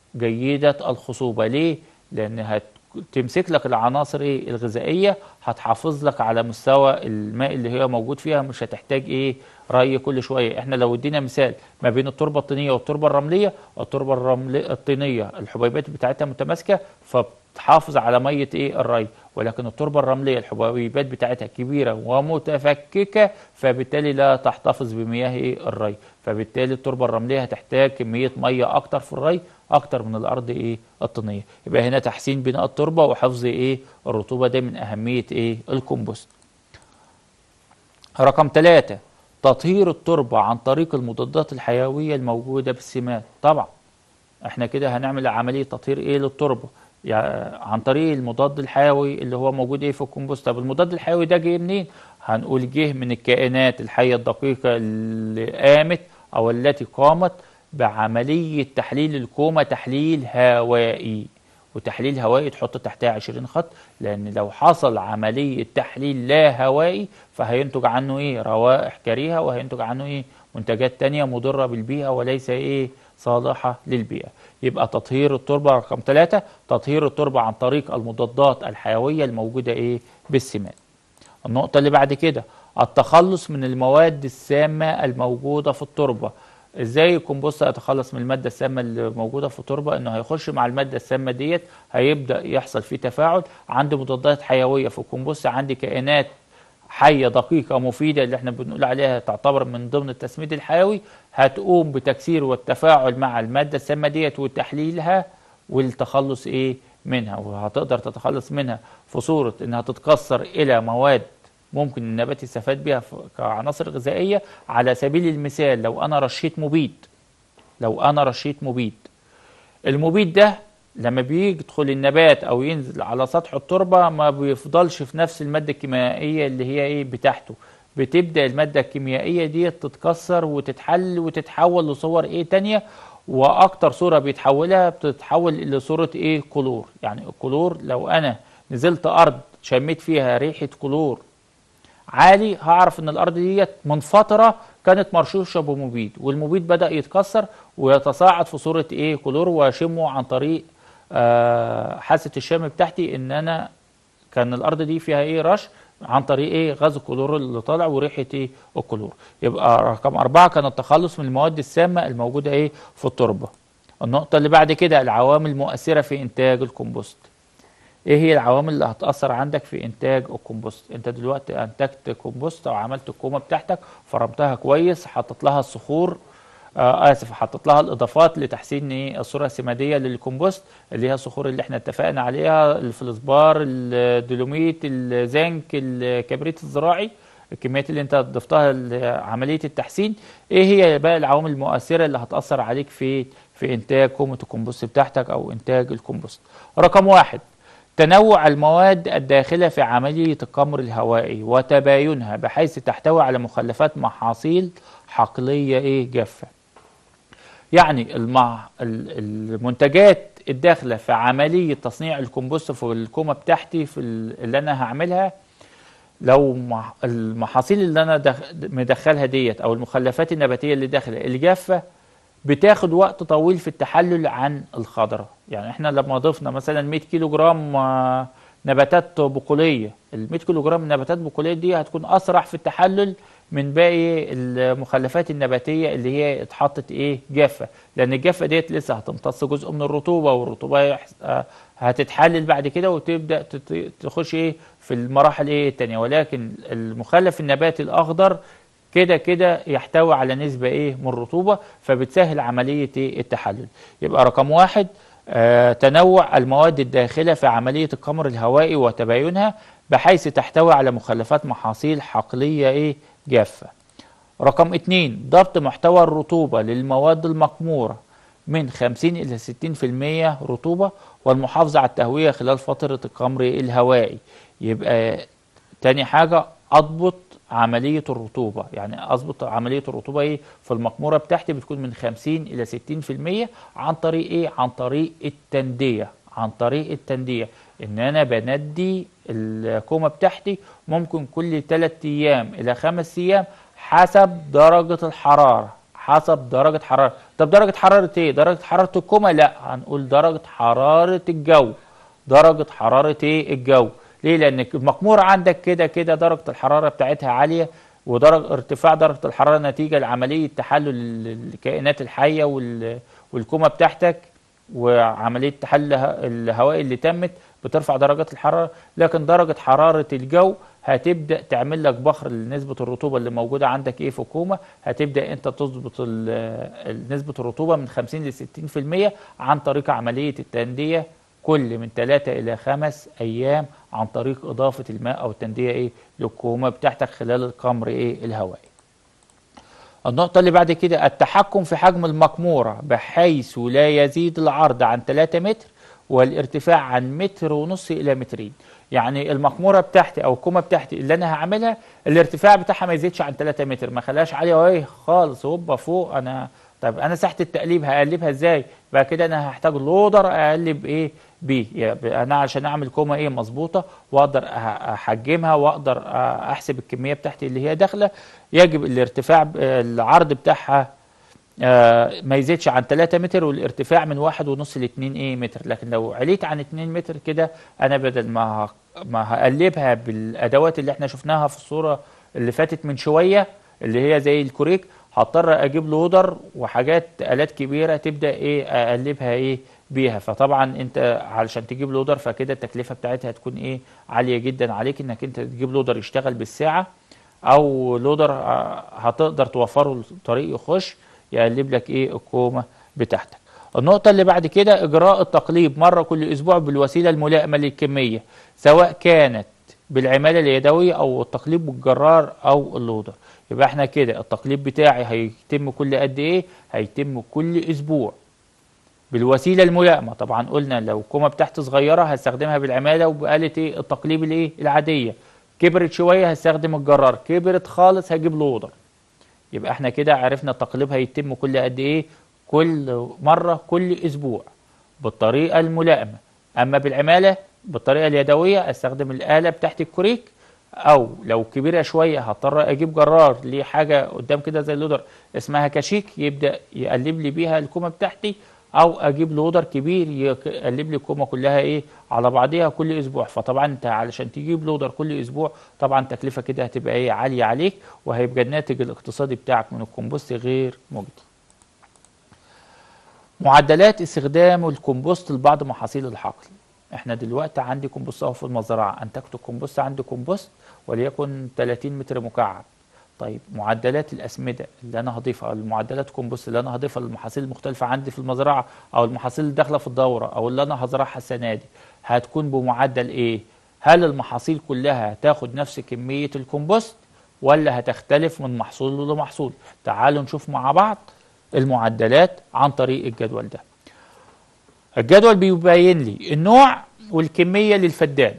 جيدة الخصوبة. ليه؟ لأن هتمسك لك العناصر إيه الغذائية، هتحافظ لك على مستوى الماء اللي هي موجود فيها، مش هتحتاج إيه ري كل شوية. إحنا لو ادينا مثال ما بين التربة الطينية والتربة الرملية، التربة الرملية الطينية الحبيبات بتاعتها متماسكة تحافظ على ميه ايه الري. ولكن التربه الرمليه الحبيبات بتاعتها كبيره ومتفككه، فبالتالي لا تحتفظ بمياه ايه الري، فبالتالي التربه الرمليه هتحتاج كميه ميه اكتر في الري اكتر من الارض ايه الطينيه. يبقى هنا تحسين بناء التربه وحفظ ايه الرطوبه، ده من اهميه ايه الكمبوست. رقم ثلاثة، تطهير التربه عن طريق المضادات الحيويه الموجوده بالسماد. طبعا احنا كده هنعمل عمليه تطهير ايه للتربه يعني عن طريق المضاد الحيوي اللي هو موجود ايه في الكمبوست. طب المضاد الحيوي ده جه منين؟ هنقول جه من الكائنات الحيه الدقيقه اللي قامت او التي قامت بعمليه تحليل الكومه تحليل هوائي. وتحليل هوائي تحط تحتها عشرين خط، لان لو حصل عمليه تحليل لا هوائي فهينتج عنه ايه روائح كريهه، وهينتج عنه ايه منتجات تانية مضره بالبيئه وليس ايه صالحه للبيئه. يبقى تطهير التربه رقم ثلاثة، تطهير التربه عن طريق المضادات الحيويه الموجوده ايه بالسماد. النقطه اللي بعد كده، التخلص من المواد السامه الموجوده في التربه. ازاي الكمبوست هيتخلص من الماده السامه اللي موجوده في التربه؟ انه هيخش مع الماده السامه ديت، هيبدا يحصل فيه تفاعل. عندي مضادات حيويه في الكمبوست، عندي كائنات حيه دقيقه مفيده اللي احنا بنقول عليها تعتبر من ضمن التسميد الحيوي، هتقوم بتكسير والتفاعل مع الماده السامه ديت وتحليلها والتخلص ايه منها. وهتقدر تتخلص منها في صوره انها تتكسر الى مواد ممكن النبات يستفاد بها كعناصر غذائيه. على سبيل المثال، لو انا رشيت مبيد لو انا رشيت مبيد المبيد ده لما بيدخل النبات او ينزل على سطح التربه ما بيفضلش في نفس الماده الكيميائيه اللي هي ايه بتاعته، بتبدا الماده الكيميائيه دي تتكسر وتتحل وتتحول لصور ايه تانية. واكتر صوره بيتحولها بتتحول لصوره ايه كلور. يعني الكلور لو انا نزلت ارض شميت فيها ريحه كلور عالي، هعرف ان الارض ديت من فتره كانت مرشوشه بمبيد، والمبيد بدا يتكسر ويتصاعد في صوره ايه كلور، واشمه عن طريق آه حاسه الشم بتاعتي ان انا كان الارض دي فيها ايه رش عن طريق ايه غاز الكلور اللي طالع وريحه ايه الكلور. يبقى رقم أربعة كان التخلص من المواد السامه الموجوده ايه في التربه. النقطه اللي بعد كده، العوامل المؤثره في انتاج الكمبوست. ايه هي العوامل اللي هتأثر عندك في انتاج الكمبوست؟ انت دلوقتي انتجت كمبوست او عملت الكومة بتاعتك، فرمتها كويس، حطيت لها الصخور آه اسف حطيت لها الاضافات لتحسين ايه الصوره السماديه للكمبوست، اللي هي الصخور اللي احنا اتفقنا عليها، الفلسبار، الدولوميت، الزنك، الكبريت الزراعي، الكميات اللي انت ضفتها لعمليه التحسين. ايه هي بقى العوامل المؤثره اللي هتأثر عليك في في انتاج كومة الكمبوست بتاعتك او انتاج الكمبوست؟ رقم واحد، تنوع المواد الداخلة في عملية الكمر الهوائي وتباينها بحيث تحتوي على مخلفات محاصيل حقلية ايه جافة. يعني المع... المنتجات الداخلة في عملية تصنيع الكمبوست في الكومة بتاعتي في اللي انا هعملها، لو المحاصيل اللي انا دخ... مدخلها ديت او المخلفات النباتية اللي داخلة الجافة بتاخد وقت طويل في التحلل عن الخضرة. يعني احنا لما ضفنا مثلا مئة كيلو جرام نباتات بقولية، ال مئة كيلو جرام نباتات بقولية دي هتكون اسرع في التحلل من باقي المخلفات النباتية اللي هي اتحطت ايه جافة، لان الجافة ديت لسه هتمتص جزء من الرطوبة، والرطوبة هتتحلل بعد كده وتبدأ تخش ايه في المراحل ايه التانية. ولكن المخلف النباتي الاخضر كده كده يحتوي على نسبة ايه من الرطوبة، فبتسهل عملية ايه التحلل. يبقى رقم واحد، آه تنوع المواد الداخلة في عملية الكمر الهوائي وتباينها بحيث تحتوي على مخلفات محاصيل حقلية ايه جافة. رقم اتنين، ضبط محتوى الرطوبة للمواد المكمورة من خمسين إلى ستين في المية رطوبة، والمحافظة على التهوية خلال فترة الكمر الهوائي. يبقى تاني حاجة، أضبط عملية الرطوبة. يعني أضبط عملية الرطوبة إيه في المقمورة بتاعتي بتكون من خمسين إلى ستين في المية عن طريق إيه؟ عن طريق التندية. عن طريق التندية إن أنا بندي الكومة بتاعتي ممكن كل ثلاثة أيام إلى خمس أيام حسب درجة الحرارة. حسب درجة حرارة. طب درجة حرارة إيه؟ درجة حرارة الكومة؟ لا، هنقول درجة حرارة الجو. درجة حرارة إيه؟ الجو. ليه؟ لأن المقمورة عندك كده كده درجة الحرارة بتاعتها عالية، ودرجة ارتفاع درجة الحرارة نتيجة لعملية تحلل الكائنات الحية والكومة بتاعتك وعملية تحلل الهوائي اللي تمت بترفع درجات الحراره، لكن درجه حراره الجو هتبدا تعمل لك بخر لنسبه الرطوبه اللي موجوده عندك ايه في الكومه. هتبدا انت تظبط نسبه الرطوبه من خمسين ل ستين في المية عن طريق عمليه التنديه كل من ثلاثة الى خمس ايام، عن طريق اضافه الماء او التنديه ايه للكومه بتاعتك خلال القمر ايه الهوائي. النقطة اللي بعد كده التحكم في حجم المقمورة بحيث لا يزيد العرض عن ثلاثة متر والارتفاع عن متر ونص إلى مترين. يعني المقمورة بتاعتي أو الكومة بتاعتي اللي أنا هعملها الارتفاع بتاعها ما يزيدش عن ثلاثة متر، ما خلاش عالية ايه خالص هوبا فوق. أنا طيب أنا ساحة التقليب هقلبها إزاي؟ بقى كده أنا هحتاج لودر أقلب إيه بيه. يعني أنا عشان أعمل كومة إيه مظبوطة وأقدر أحجمها وأقدر أحسب الكمية بتاعتي اللي هي داخلة، يجب الارتفاع العرض بتاعها آه ما يزيدش عن ثلاثة متر والارتفاع من واحد ونص ل اتنين ايه متر. لكن لو عليت عن اتنين متر كده انا بدل ما ما هقلبها بالادوات اللي احنا شفناها في الصوره اللي فاتت من شويه اللي هي زي الكوريك، هضطر اجيب لودر وحاجات الات كبيره تبدا ايه اقلبها ايه بيها. فطبعا انت علشان تجيب لودر فكده التكلفه بتاعتها هتكون ايه عاليه جدا عليك، انك انت تجيب لودر يشتغل بالساعه او لودر هتقدر توفره طريق يخش يقلب لك ايه الكومه بتاعتك. النقطه اللي بعد كده اجراء التقليب مره كل اسبوع بالوسيله الملائمه للكميه، سواء كانت بالعماله اليدويه او التقليب بالجرار او اللودر. يبقى احنا كده التقليب بتاعي هيتم كل قد ايه؟ هيتم كل اسبوع بالوسيله الملائمه. طبعا قلنا لو الكومه بتاعتي صغيره هستخدمها بالعماله وبآلة ايه التقليب الايه العاديه، كبرت شويه هستخدم الجرار، كبرت خالص هجيب لودر. يبقى احنا كده عرفنا التقليب هيتم كل قد ايه؟ كل مره كل اسبوع بالطريقه الملائمه. اما بالعماله بالطريقه اليدويه استخدم الاله بتاعت الكوريك، او لو كبيره شويه هضطر اجيب جرار ليه حاجه قدام كده زي اللودر اسمها كاشيك يبدا يقلب لي بيها الكومه بتاعتي، او اجيب لودر كبير يقلب لي الكومه كلها ايه على بعضيها كل اسبوع. فطبعا انت علشان تجيب لودر كل اسبوع طبعا تكلفه كده هتبقى ايه عاليه عليك، وهيبقى الناتج الاقتصادي بتاعك من الكمبوست غير مجدي. معدلات استخدام الكمبوست لبعض محاصيل الحقل. احنا دلوقتي عندي كمبوست اهو في المزرعه، انتجت الكمبوست عندي كمبوست وليكن ثلاثين متر مكعب. طيب معدلات الاسمده اللي انا هضيفها، المعدلات الكمبوست اللي انا هضيفها للمحاصيل المختلفه عندي في المزرعه او المحاصيل اللي داخله في الدوره او اللي انا هزرعها السنه دي هتكون بمعدل ايه؟ هل المحاصيل كلها هتاخد نفس كميه الكمبوست ولا هتختلف من محصول لمحصول؟ تعالوا نشوف مع بعض المعدلات عن طريق الجدول ده. الجدول بيبين لي النوع والكميه للفدان.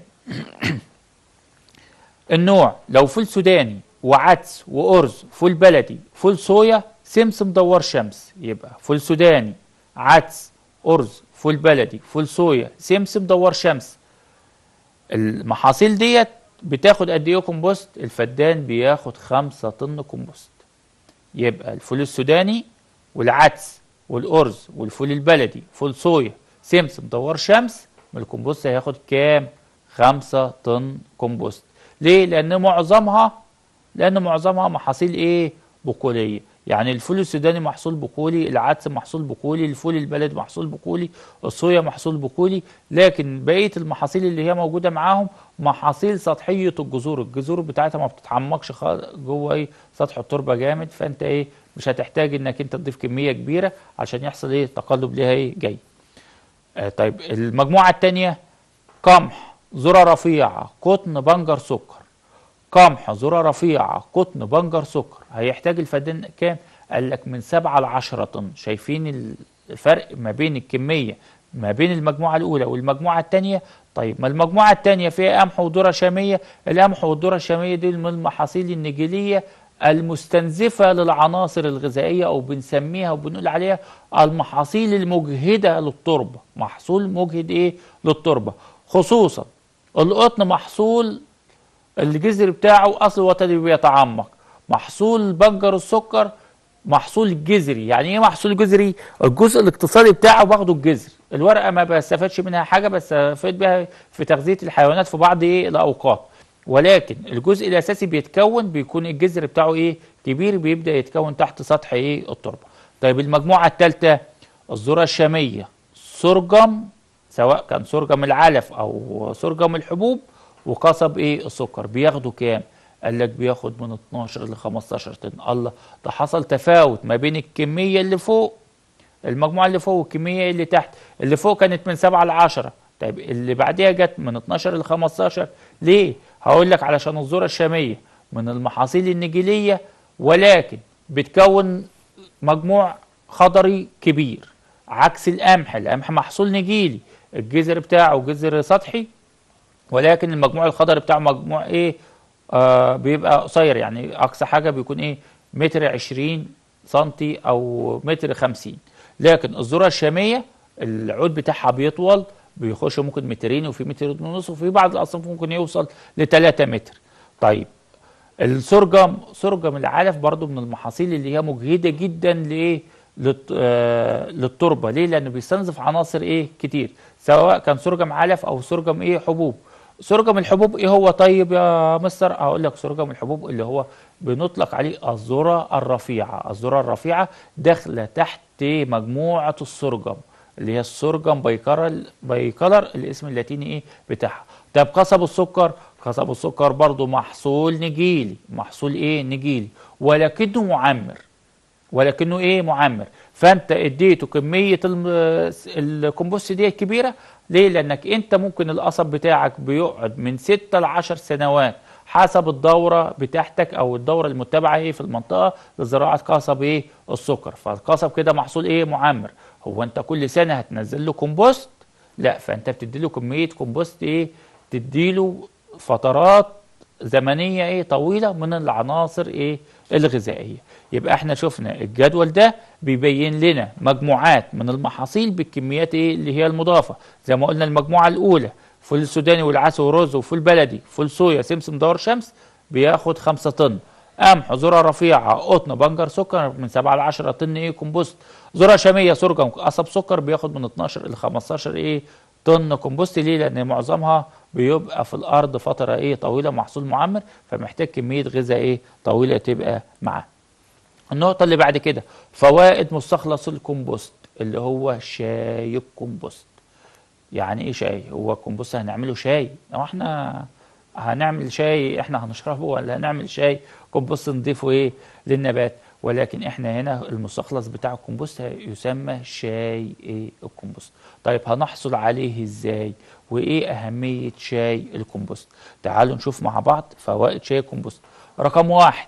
النوع لو فول سوداني وعدس وأرز فول بلدي فول صويا سمسم دوار شمس، يبقى فول سوداني عدس أرز فول بلدي فول صويا سمسم دوار شمس. المحاصيل ديت بتاخد قد ايه كومبوست؟ الفدان بياخد خمسة طن كومبوست. يبقى الفول السوداني والعدس والأرز والفول البلدي فول صويا سمسم دوار شمس من الكومبوست هياخد كام؟ خمسة طن كومبوست. ليه؟ لأن معظمها لأن معظمها محاصيل إيه؟ بقولية. يعني الفول السوداني محصول بقولي، العدس محصول بقولي، الفول البلدي محصول بقولي، الصويا محصول بقولي، لكن بقية المحاصيل اللي هي موجودة معاهم محاصيل سطحية الجذور، الجذور بتاعتها ما بتتعمقش جوه إيه؟ سطح التربة جامد، فأنت إيه؟ مش هتحتاج إنك أنت تضيف كمية كبيرة عشان يحصل إيه؟ تقلب ليها إيه؟ جاي. آه طيب المجموعة التانية قمح، ذرة رفيعة، قطن، بنجر، سكر. قمح، ذرة رفيعة، قطن، بنجر، سكر، هيحتاج الفدان كام؟ قال لك من سبعة ل عشرة طن. شايفين الفرق ما بين الكمية ما بين المجموعة الأولى والمجموعة الثانية؟ طيب ما المجموعة الثانية فيها قمح وذرة شامية، القمح والذرة الشامية دي من المحاصيل النجيلية المستنزفة للعناصر الغذائية، أو بنسميها وبنقول عليها المحاصيل المجهدة للتربة، محصول مجهد إيه؟ للتربة. خصوصا القطن محصول الجذر بتاعه اصل وطني بيتعمق. محصول بنجر السكر محصول جذري. يعني ايه محصول جذري؟ الجزء الاقتصادي بتاعه باخده الجذر، الورقه ما بستفادش منها حاجه، بستفاد بيها في تغذيه الحيوانات في بعض ايه الاوقات، ولكن الجزء الاساسي بيتكون بيكون الجذر بتاعه ايه كبير، بيبدا يتكون تحت سطح ايه التربه. طيب المجموعه الثالثه الذره الشاميه، سرجم سواء كان سرجم العلف او سرجم الحبوب وقصب ايه السكر، بياخدوا كام؟ قال لك بياخد من اتناشر ل خمستاشر طن. الله، ده حصل تفاوت ما بين الكميه اللي فوق، المجموعه اللي فوق والكميه اللي تحت. اللي فوق كانت من سبعة ل عشرة، طيب اللي بعديها جت من اتناشر ل خمستاشر. ليه؟ هقول لك علشان الذره الشاميه من المحاصيل النجيليه، ولكن بتكون مجموع خضري كبير، عكس القمح. القمح محصول نجيلي، الجذر بتاعه جذر سطحي، ولكن المجموع الخضري بتاعه مجموع ايه؟ آه بيبقى قصير، يعني اقصى حاجه بيكون ايه؟ متر عشرين سنتي او متر خمسين. لكن الذره الشاميه العود بتاعها بيطول، بيخش ممكن مترين، وفي متر ونص، وفي بعض الاصناف ممكن يوصل لتلاتة متر. طيب السرجم، سرجم العلف برضو من المحاصيل اللي هي مجهده جدا لايه؟ للت- آه، للتربه. ليه؟ لانه بيستنزف عناصر ايه؟ كتير، سواء كان سرجم علف او سرجم ايه؟ حبوب. سرجم الحبوب ايه هو طيب يا مستر؟ هقول لك سرجم الحبوب اللي هو بنطلق عليه الذره الرفيعه. الذره الرفيعه داخله تحت مجموعه السرجم، اللي هي السرجم بايكرل بايكلر، الاسم اللاتيني ايه بتاعها. طب قصب السكر، قصب السكر برضو محصول نجيلي، محصول ايه؟ نجيلي، ولكنه معمر، ولكنه ايه؟ معمر. فانت اديته كميه الم- الكمبوست دي كبيره. ليه؟ لانك انت ممكن القصب بتاعك بيقعد من ستة ل عشر سنوات حسب الدوره بتاعتك او الدوره المتبعه ايه في المنطقه لزراعه قصب ايه؟ السكر. فالقصب كده محصول ايه؟ معمر. هو انت كل سنه هتنزل له كومبوست؟ لا، فانت بتدي له كميه كومبوست ايه؟ تدي له فترات زمنيه ايه؟ طويله من العناصر ايه؟ الغذائيه. يبقى احنا شفنا الجدول ده بيبين لنا مجموعات من المحاصيل بالكميات ايه اللي هي المضافه. زي ما قلنا المجموعه الاولى فول سوداني والعسل ورز وفول بلدي، فول صويا، سمسم، دور شمس، بياخد خمسة طن. قمح، ذره رفيعه، قطن، بنجر، سكر، من سبعة ل عشرة طن ايه؟ كومبوست. ذره شاميه، سرجم، قصب سكر، بياخد من اتناشر ل خمستاشر ايه؟ طن كومبوست. ليه؟ لان معظمها بيبقى في الارض فتره ايه؟ طويله، محصول معمر، فمحتاج كميه غذاء ايه؟ طويله تبقى معاه. النقطه اللي بعد كده فوائد مستخلص الكومبوست، اللي هو شاي الكومبوست. يعني ايه شاي؟ هو الكومبوست هنعمله شاي؟ او احنا هنعمل شاي احنا هنشربه، ولا هنعمل شاي كومبوست نضيفه ايه؟ للنبات. ولكن احنا هنا المستخلص بتاع الكومبوست يسمى شاي ايه؟ الكومبوست. طيب هنحصل عليه ازاي؟ وايه اهمية شاي الكومبوست؟ تعالوا نشوف مع بعض فوائد شاي الكومبوست. رقم واحد،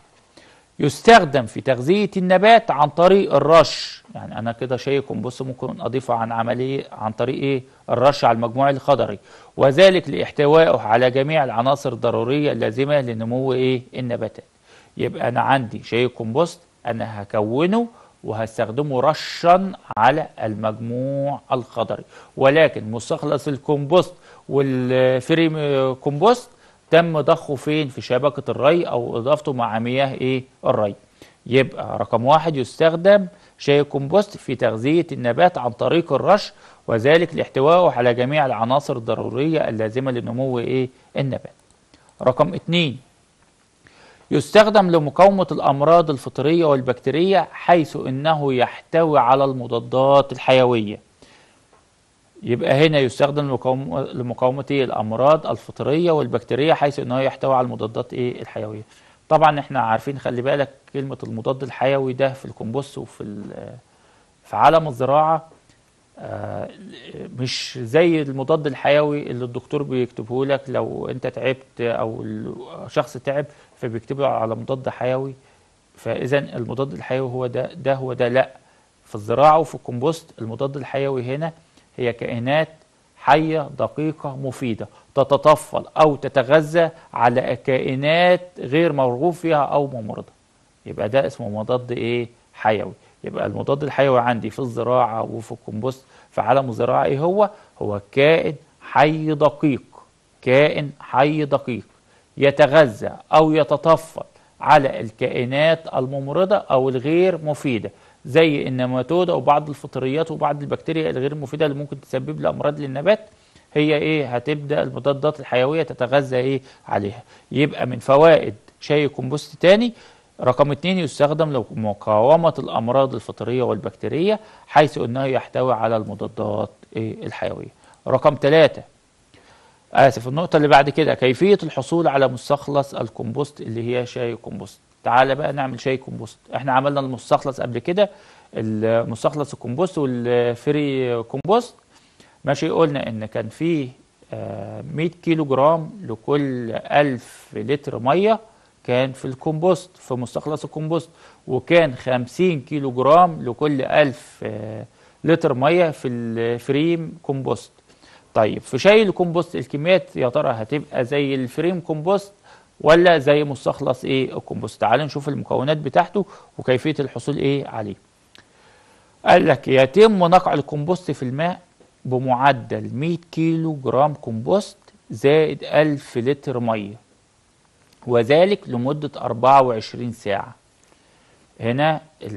يستخدم في تغذية النبات عن طريق الرش. يعني أنا كده شاي كومبوست ممكن أضيفه عن عملية عن طريق إيه؟ الرش على المجموع الخضري، وذلك لاحتوائه على جميع العناصر الضرورية اللازمة لنمو إيه؟ النباتات. يبقى أنا عندي شاي كومبوست، أنا هكونه وهستخدمه رشا على المجموع الخضري. ولكن مستخلص الكومبوست والفري كومبوست تم ضخه فين؟ في شبكة الري أو إضافته مع مياه إيه؟ الري. يبقى رقم واحد، يستخدم شاي كومبوست في تغذية النبات عن طريق الرش، وذلك لاحتوائه على جميع العناصر الضرورية اللازمة لنمو إيه؟ النبات. رقم اتنين، يستخدم لمقاومة الأمراض الفطرية والبكتيرية، حيث إنه يحتوي على المضادات الحيوية. يبقى هنا يستخدم لمقاومة لمقاومة إيه؟ الأمراض الفطرية والبكتيرية، حيث إنه يحتوي على المضادات إيه؟ الحيوية. طبعا إحنا عارفين، خلي بالك كلمة المضاد الحيوي ده في الكومبوست وفي ال- في عالم الزراعة آه، مش زي المضاد الحيوي اللي الدكتور بيكتبه لك لو أنت تعبت أو الشخص تعب فبيكتب له على مضاد حيوي. فإذا المضاد الحيوي هو ده ده هو ده لا، في الزراعة وفي الكومبوست المضاد الحيوي هنا هي كائنات حية دقيقة مفيدة تتطفل أو تتغذى على كائنات غير مرغوب فيها أو ممرضة. يبقى ده اسمه مضاد إيه؟ حيوي. يبقى المضاد الحيوي عندي في الزراعة وفي الكومبوست في عالم الزراعة إيه هو؟ هو كائن حي دقيق، كائن حي دقيق يتغذى أو يتطفل على الكائنات الممرضة أو الغير مفيدة، زي النماتود أو بعض الفطريات وبعض البكتيريا الغير مفيدة اللي ممكن تسبب لي أمراض للنبات. هي إيه؟ هتبدأ المضادات الحيوية تتغذى إيه؟ عليها. يبقى من فوائد شاي كومبوست تاني، رقم اتنين، يستخدم لمقاومة الأمراض الفطرية والبكتيرية، حيث أنه يحتوي على المضادات إيه؟ الحيوية. رقم ثلاثة، آسف النقطة اللي بعد كده، كيفية الحصول على مستخلص الكمبوست اللي هي شاي كومبوست. تعالى بقى نعمل شاي كومبوست. احنا عملنا المستخلص قبل كده، المستخلص الكومبوست والفري كومبوست، ماشي. قلنا ان كان فيه مية كيلو جرام لكل ألف لتر مية كان في الكومبوست، في مستخلص الكومبوست، وكان خمسين كيلو جرام لكل ألف لتر مية في الفريم كومبوست. طيب في شاي الكومبوست الكميات يا ترى هتبقى زي الفريم كومبوست ولا زي مستخلص ايه الكومبوست؟ تعال نشوف المكونات بتاعته وكيفية الحصول ايه عليه. قال لك يتم نقع الكومبوست في الماء بمعدل مية كيلو جرام كومبوست زائد ألف لتر ميه، وذلك لمدة أربعة وعشرين ساعة. هنا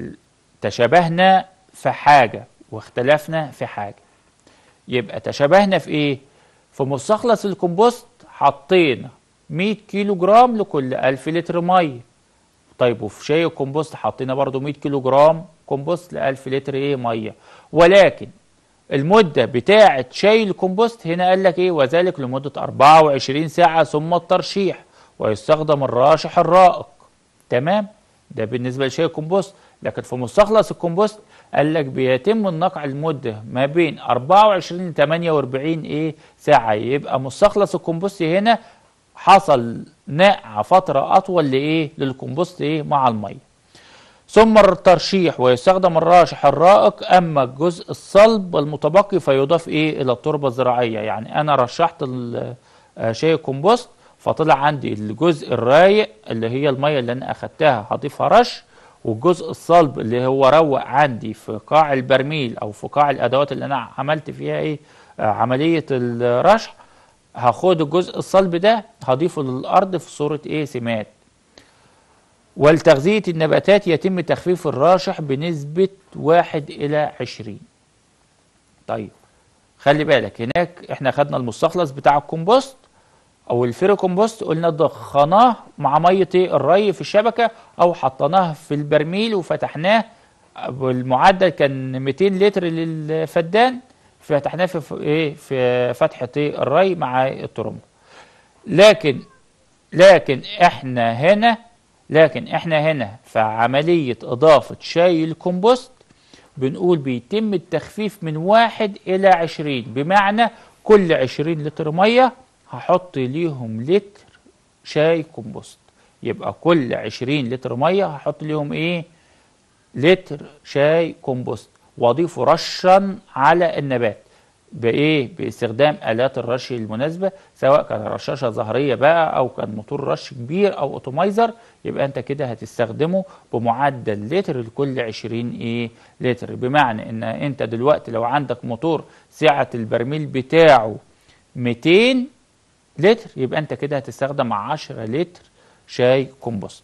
تشابهنا في حاجة واختلفنا في حاجة. يبقى تشابهنا في ايه؟ في مستخلص الكومبوست حطينا مية كيلو جرام لكل ألف لتر ميه. طيب وفي شاي الكومبوست حطينا برضو مية كيلو جرام كومبوست ل ألف لتر ايه ميه، ولكن المدة بتاعة شاي الكومبوست هنا قال لك ايه؟ وذلك لمدة أربعة وعشرين ساعة ثم الترشيح، ويستخدم الراشح الرائق. تمام؟ ده بالنسبة لشاي الكومبوست. لكن في مستخلص الكومبوست قال لك بيتم النقع المدة ما بين أربعة وعشرين ل ثمانية وأربعين ايه ساعة. يبقى مستخلص الكومبوست هنا حصل نقع فترة أطول لإيه؟ للكومبوست إيه؟ مع المية. ثم الترشيح ويستخدم الراشح الرائق. أما الجزء الصلب المتبقي فيضاف إيه؟ إلى التربة الزراعية. يعني أنا رشحت شاي الكومبوست فطلع عندي الجزء الرايق اللي هي المية اللي أنا أخدتها هضيفها رش، والجزء الصلب اللي هو روق عندي في قاع البرميل أو في قاع الأدوات اللي أنا عملت فيها إيه؟ عملية الرشح، هاخد الجزء الصلب ده هضيفه للأرض في صورة إيه؟ سماد. ولتغذية النباتات يتم تخفيف الراشح بنسبة واحد إلى عشرين. طيب خلي بالك هناك احنا خدنا المستخلص بتاع الكومبوست أو الفيري كومبوست، قلنا ضخناه مع مية الري في الشبكة أو حطيناه في البرميل وفتحناه، والمعدل كان مئتين لتر للفدان، فتحناه في ايه؟ في فتحة الري مع الترمبة. لكن لكن احنا هنا لكن احنا هنا في عملية اضافة شاي الكومبوست بنقول بيتم التخفيف من واحد الى عشرين، بمعنى كل عشرين لتر مية هحط ليهم لتر شاي كومبوست. يبقى كل عشرين لتر مية هحط ليهم ايه؟ لتر شاي كومبوست، واضيفه رشا على النبات. بايه؟ باستخدام الات الرش المناسبه، سواء كان رشاشه ظهريه بقى او كان موتور رش كبير او اوتومايزر. يبقى انت كده هتستخدمه بمعدل لتر لكل عشرين ايه لتر، بمعنى ان انت دلوقتي لو عندك موتور سعه البرميل بتاعه مئتين لتر يبقى انت كده هتستخدم عشرة لتر شاي كومبوست.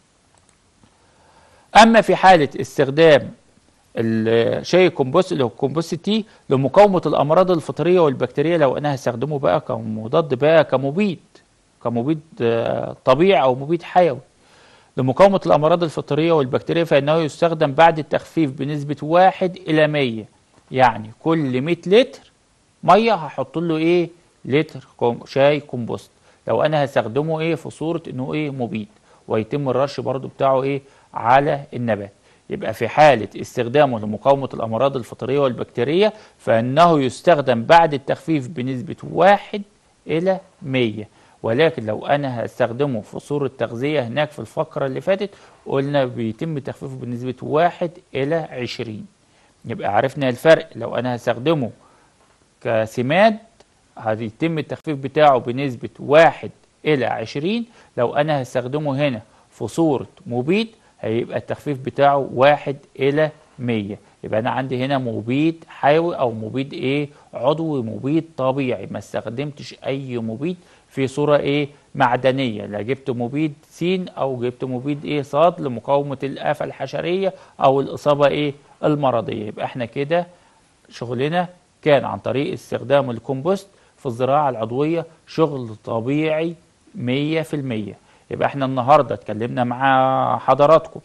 اما في حاله استخدام الشاي الكومبوست اللي هو الكومبوست تي لمقاومه الامراض الفطريه والبكتيريه، لو انا هستخدمه بقى كمضاد بقى كمبيد كمبيد طبيعي او مبيد حيوي لمقاومه الامراض الفطريه والبكتيريه، فانه يستخدم بعد التخفيف بنسبه واحد الى مية. يعني كل مية لتر ميه هحط له ايه؟ لتر شاي كومبوست، لو انا هستخدمه ايه؟ في صوره انه ايه؟ مبيد، ويتم الرش برضو بتاعه ايه؟ على النبات. يبقى في حالة استخدامه لمقاومة الأمراض الفطرية والبكتيرية فإنه يستخدم بعد التخفيف بنسبة واحد إلى مية. ولكن لو أنا هستخدمه في صورة تغذية هناك في الفقرة اللي فاتت قلنا بيتم تخفيفه بنسبة واحد إلى عشرين. يبقى عرفنا الفرق. لو أنا هستخدمه كسماد هيتم التخفيف بتاعه بنسبة واحد إلى عشرين. لو أنا هستخدمه هنا في صورة مبيد هيبقى التخفيف بتاعه واحد إلى مية. يبقى أنا عندي هنا مبيد حيوي أو مبيد إيه؟ عضوي، مبيد طبيعي، ما استخدمتش أي مبيد في صورة إيه؟ معدنية، لا جبت مبيد سين أو جبت مبيد إيه؟ صاد لمقاومة الآفة الحشرية أو الإصابة إيه؟ المرضية. يبقى إحنا كده شغلنا كان عن طريق استخدام الكومبوست في الزراعة العضوية شغل طبيعي مية في المية. يبقى احنا النهاردة اتكلمنا مع حضراتكم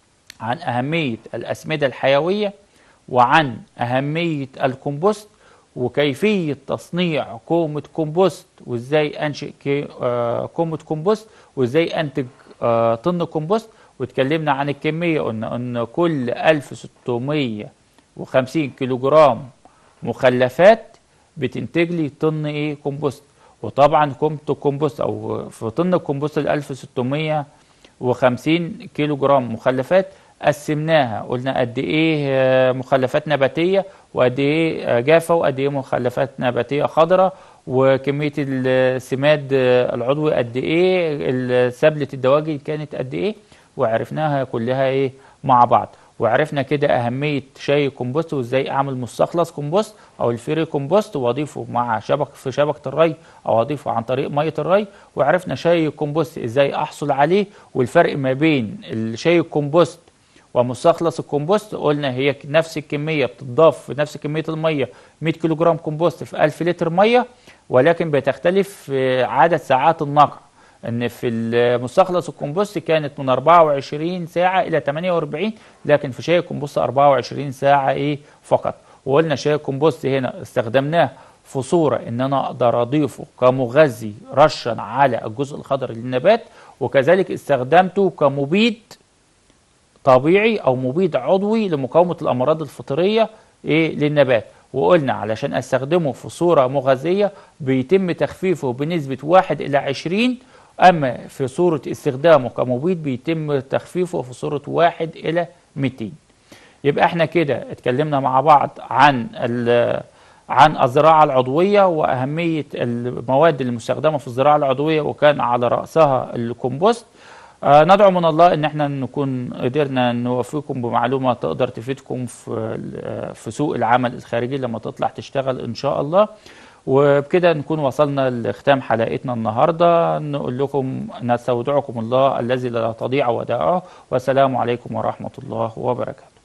عن أهمية الأسمدة الحيوية وعن أهمية الكومبوست وكيفية تصنيع كومة كومبوست، وازاي انشئ كي- آه، كومة كومبوست، وازاي انتج آه، طن كومبوست. واتكلمنا عن الكمية، قلنا ان كل ألف وستمية وخمسين كيلو جرام مخلفات بتنتج لي طن ايه كومبوست. وطبعا كومة الكومبوست او في طن الكومبوست ال ألف وستمية وخمسين كيلو جرام مخلفات قسمناها، قلنا قد ايه آه، مخلفات نباتيه، وقد ايه آه، جافه، وقد ايه مخلفات نباتيه خضراء، وكميه السماد آه، العضوي قد ايه، سبله الدواجن كانت قد ايه، وعرفناها كلها ايه مع بعض. وعرفنا كده اهميه شاي الكمبوست، وازاي اعمل مستخلص كومبوست او الفيري كومبوست واضيفه مع شبك في شبكه الري، او اضيفه عن طريق ميه الري. وعرفنا شاي الكمبوست ازاي احصل عليه، والفرق ما بين الشاي الكمبوست ومستخلص الكمبوست. قلنا هي نفس الكميه بتضاف في نفس كميه الميه، مية كيلو جرام كومبوست في ألف لتر ميه، ولكن بتختلف في عدد ساعات النقع. ان في المستخلص الكمبوست كانت من أربعة وعشرين ساعه الى ثمانية وأربعين، لكن في شاي الكمبوست أربعة وعشرين ساعه ايه فقط. وقلنا شاي الكمبوست هنا استخدمناه في صوره ان انا اقدر اضيفه كمغذي رشا على الجزء الخضري للنبات، وكذلك استخدمته كمبيد طبيعي او مبيد عضوي لمقاومه الامراض الفطريه ايه للنبات. وقلنا علشان استخدمه في صوره مغذيه بيتم تخفيفه بنسبه واحد الى عشرين، اما في صوره استخدامه كمبيد بيتم تخفيفه في صوره واحد الى مئتين. يبقى احنا كده اتكلمنا مع بعض عن عن الزراعه العضويه واهميه المواد المستخدمه في الزراعه العضويه، وكان على راسها الكمبوست. آه ندعو من الله ان احنا نكون قدرنا نوفيكم بمعلومه تقدر تفيدكم في في سوق العمل الخارجي لما تطلع تشتغل ان شاء الله. وبكده نكون وصلنا لختام حلقتنا النهارده. نقول لكم نستودعكم الله الذي لا تضيع ودائعه، والسلام عليكم ورحمه الله وبركاته.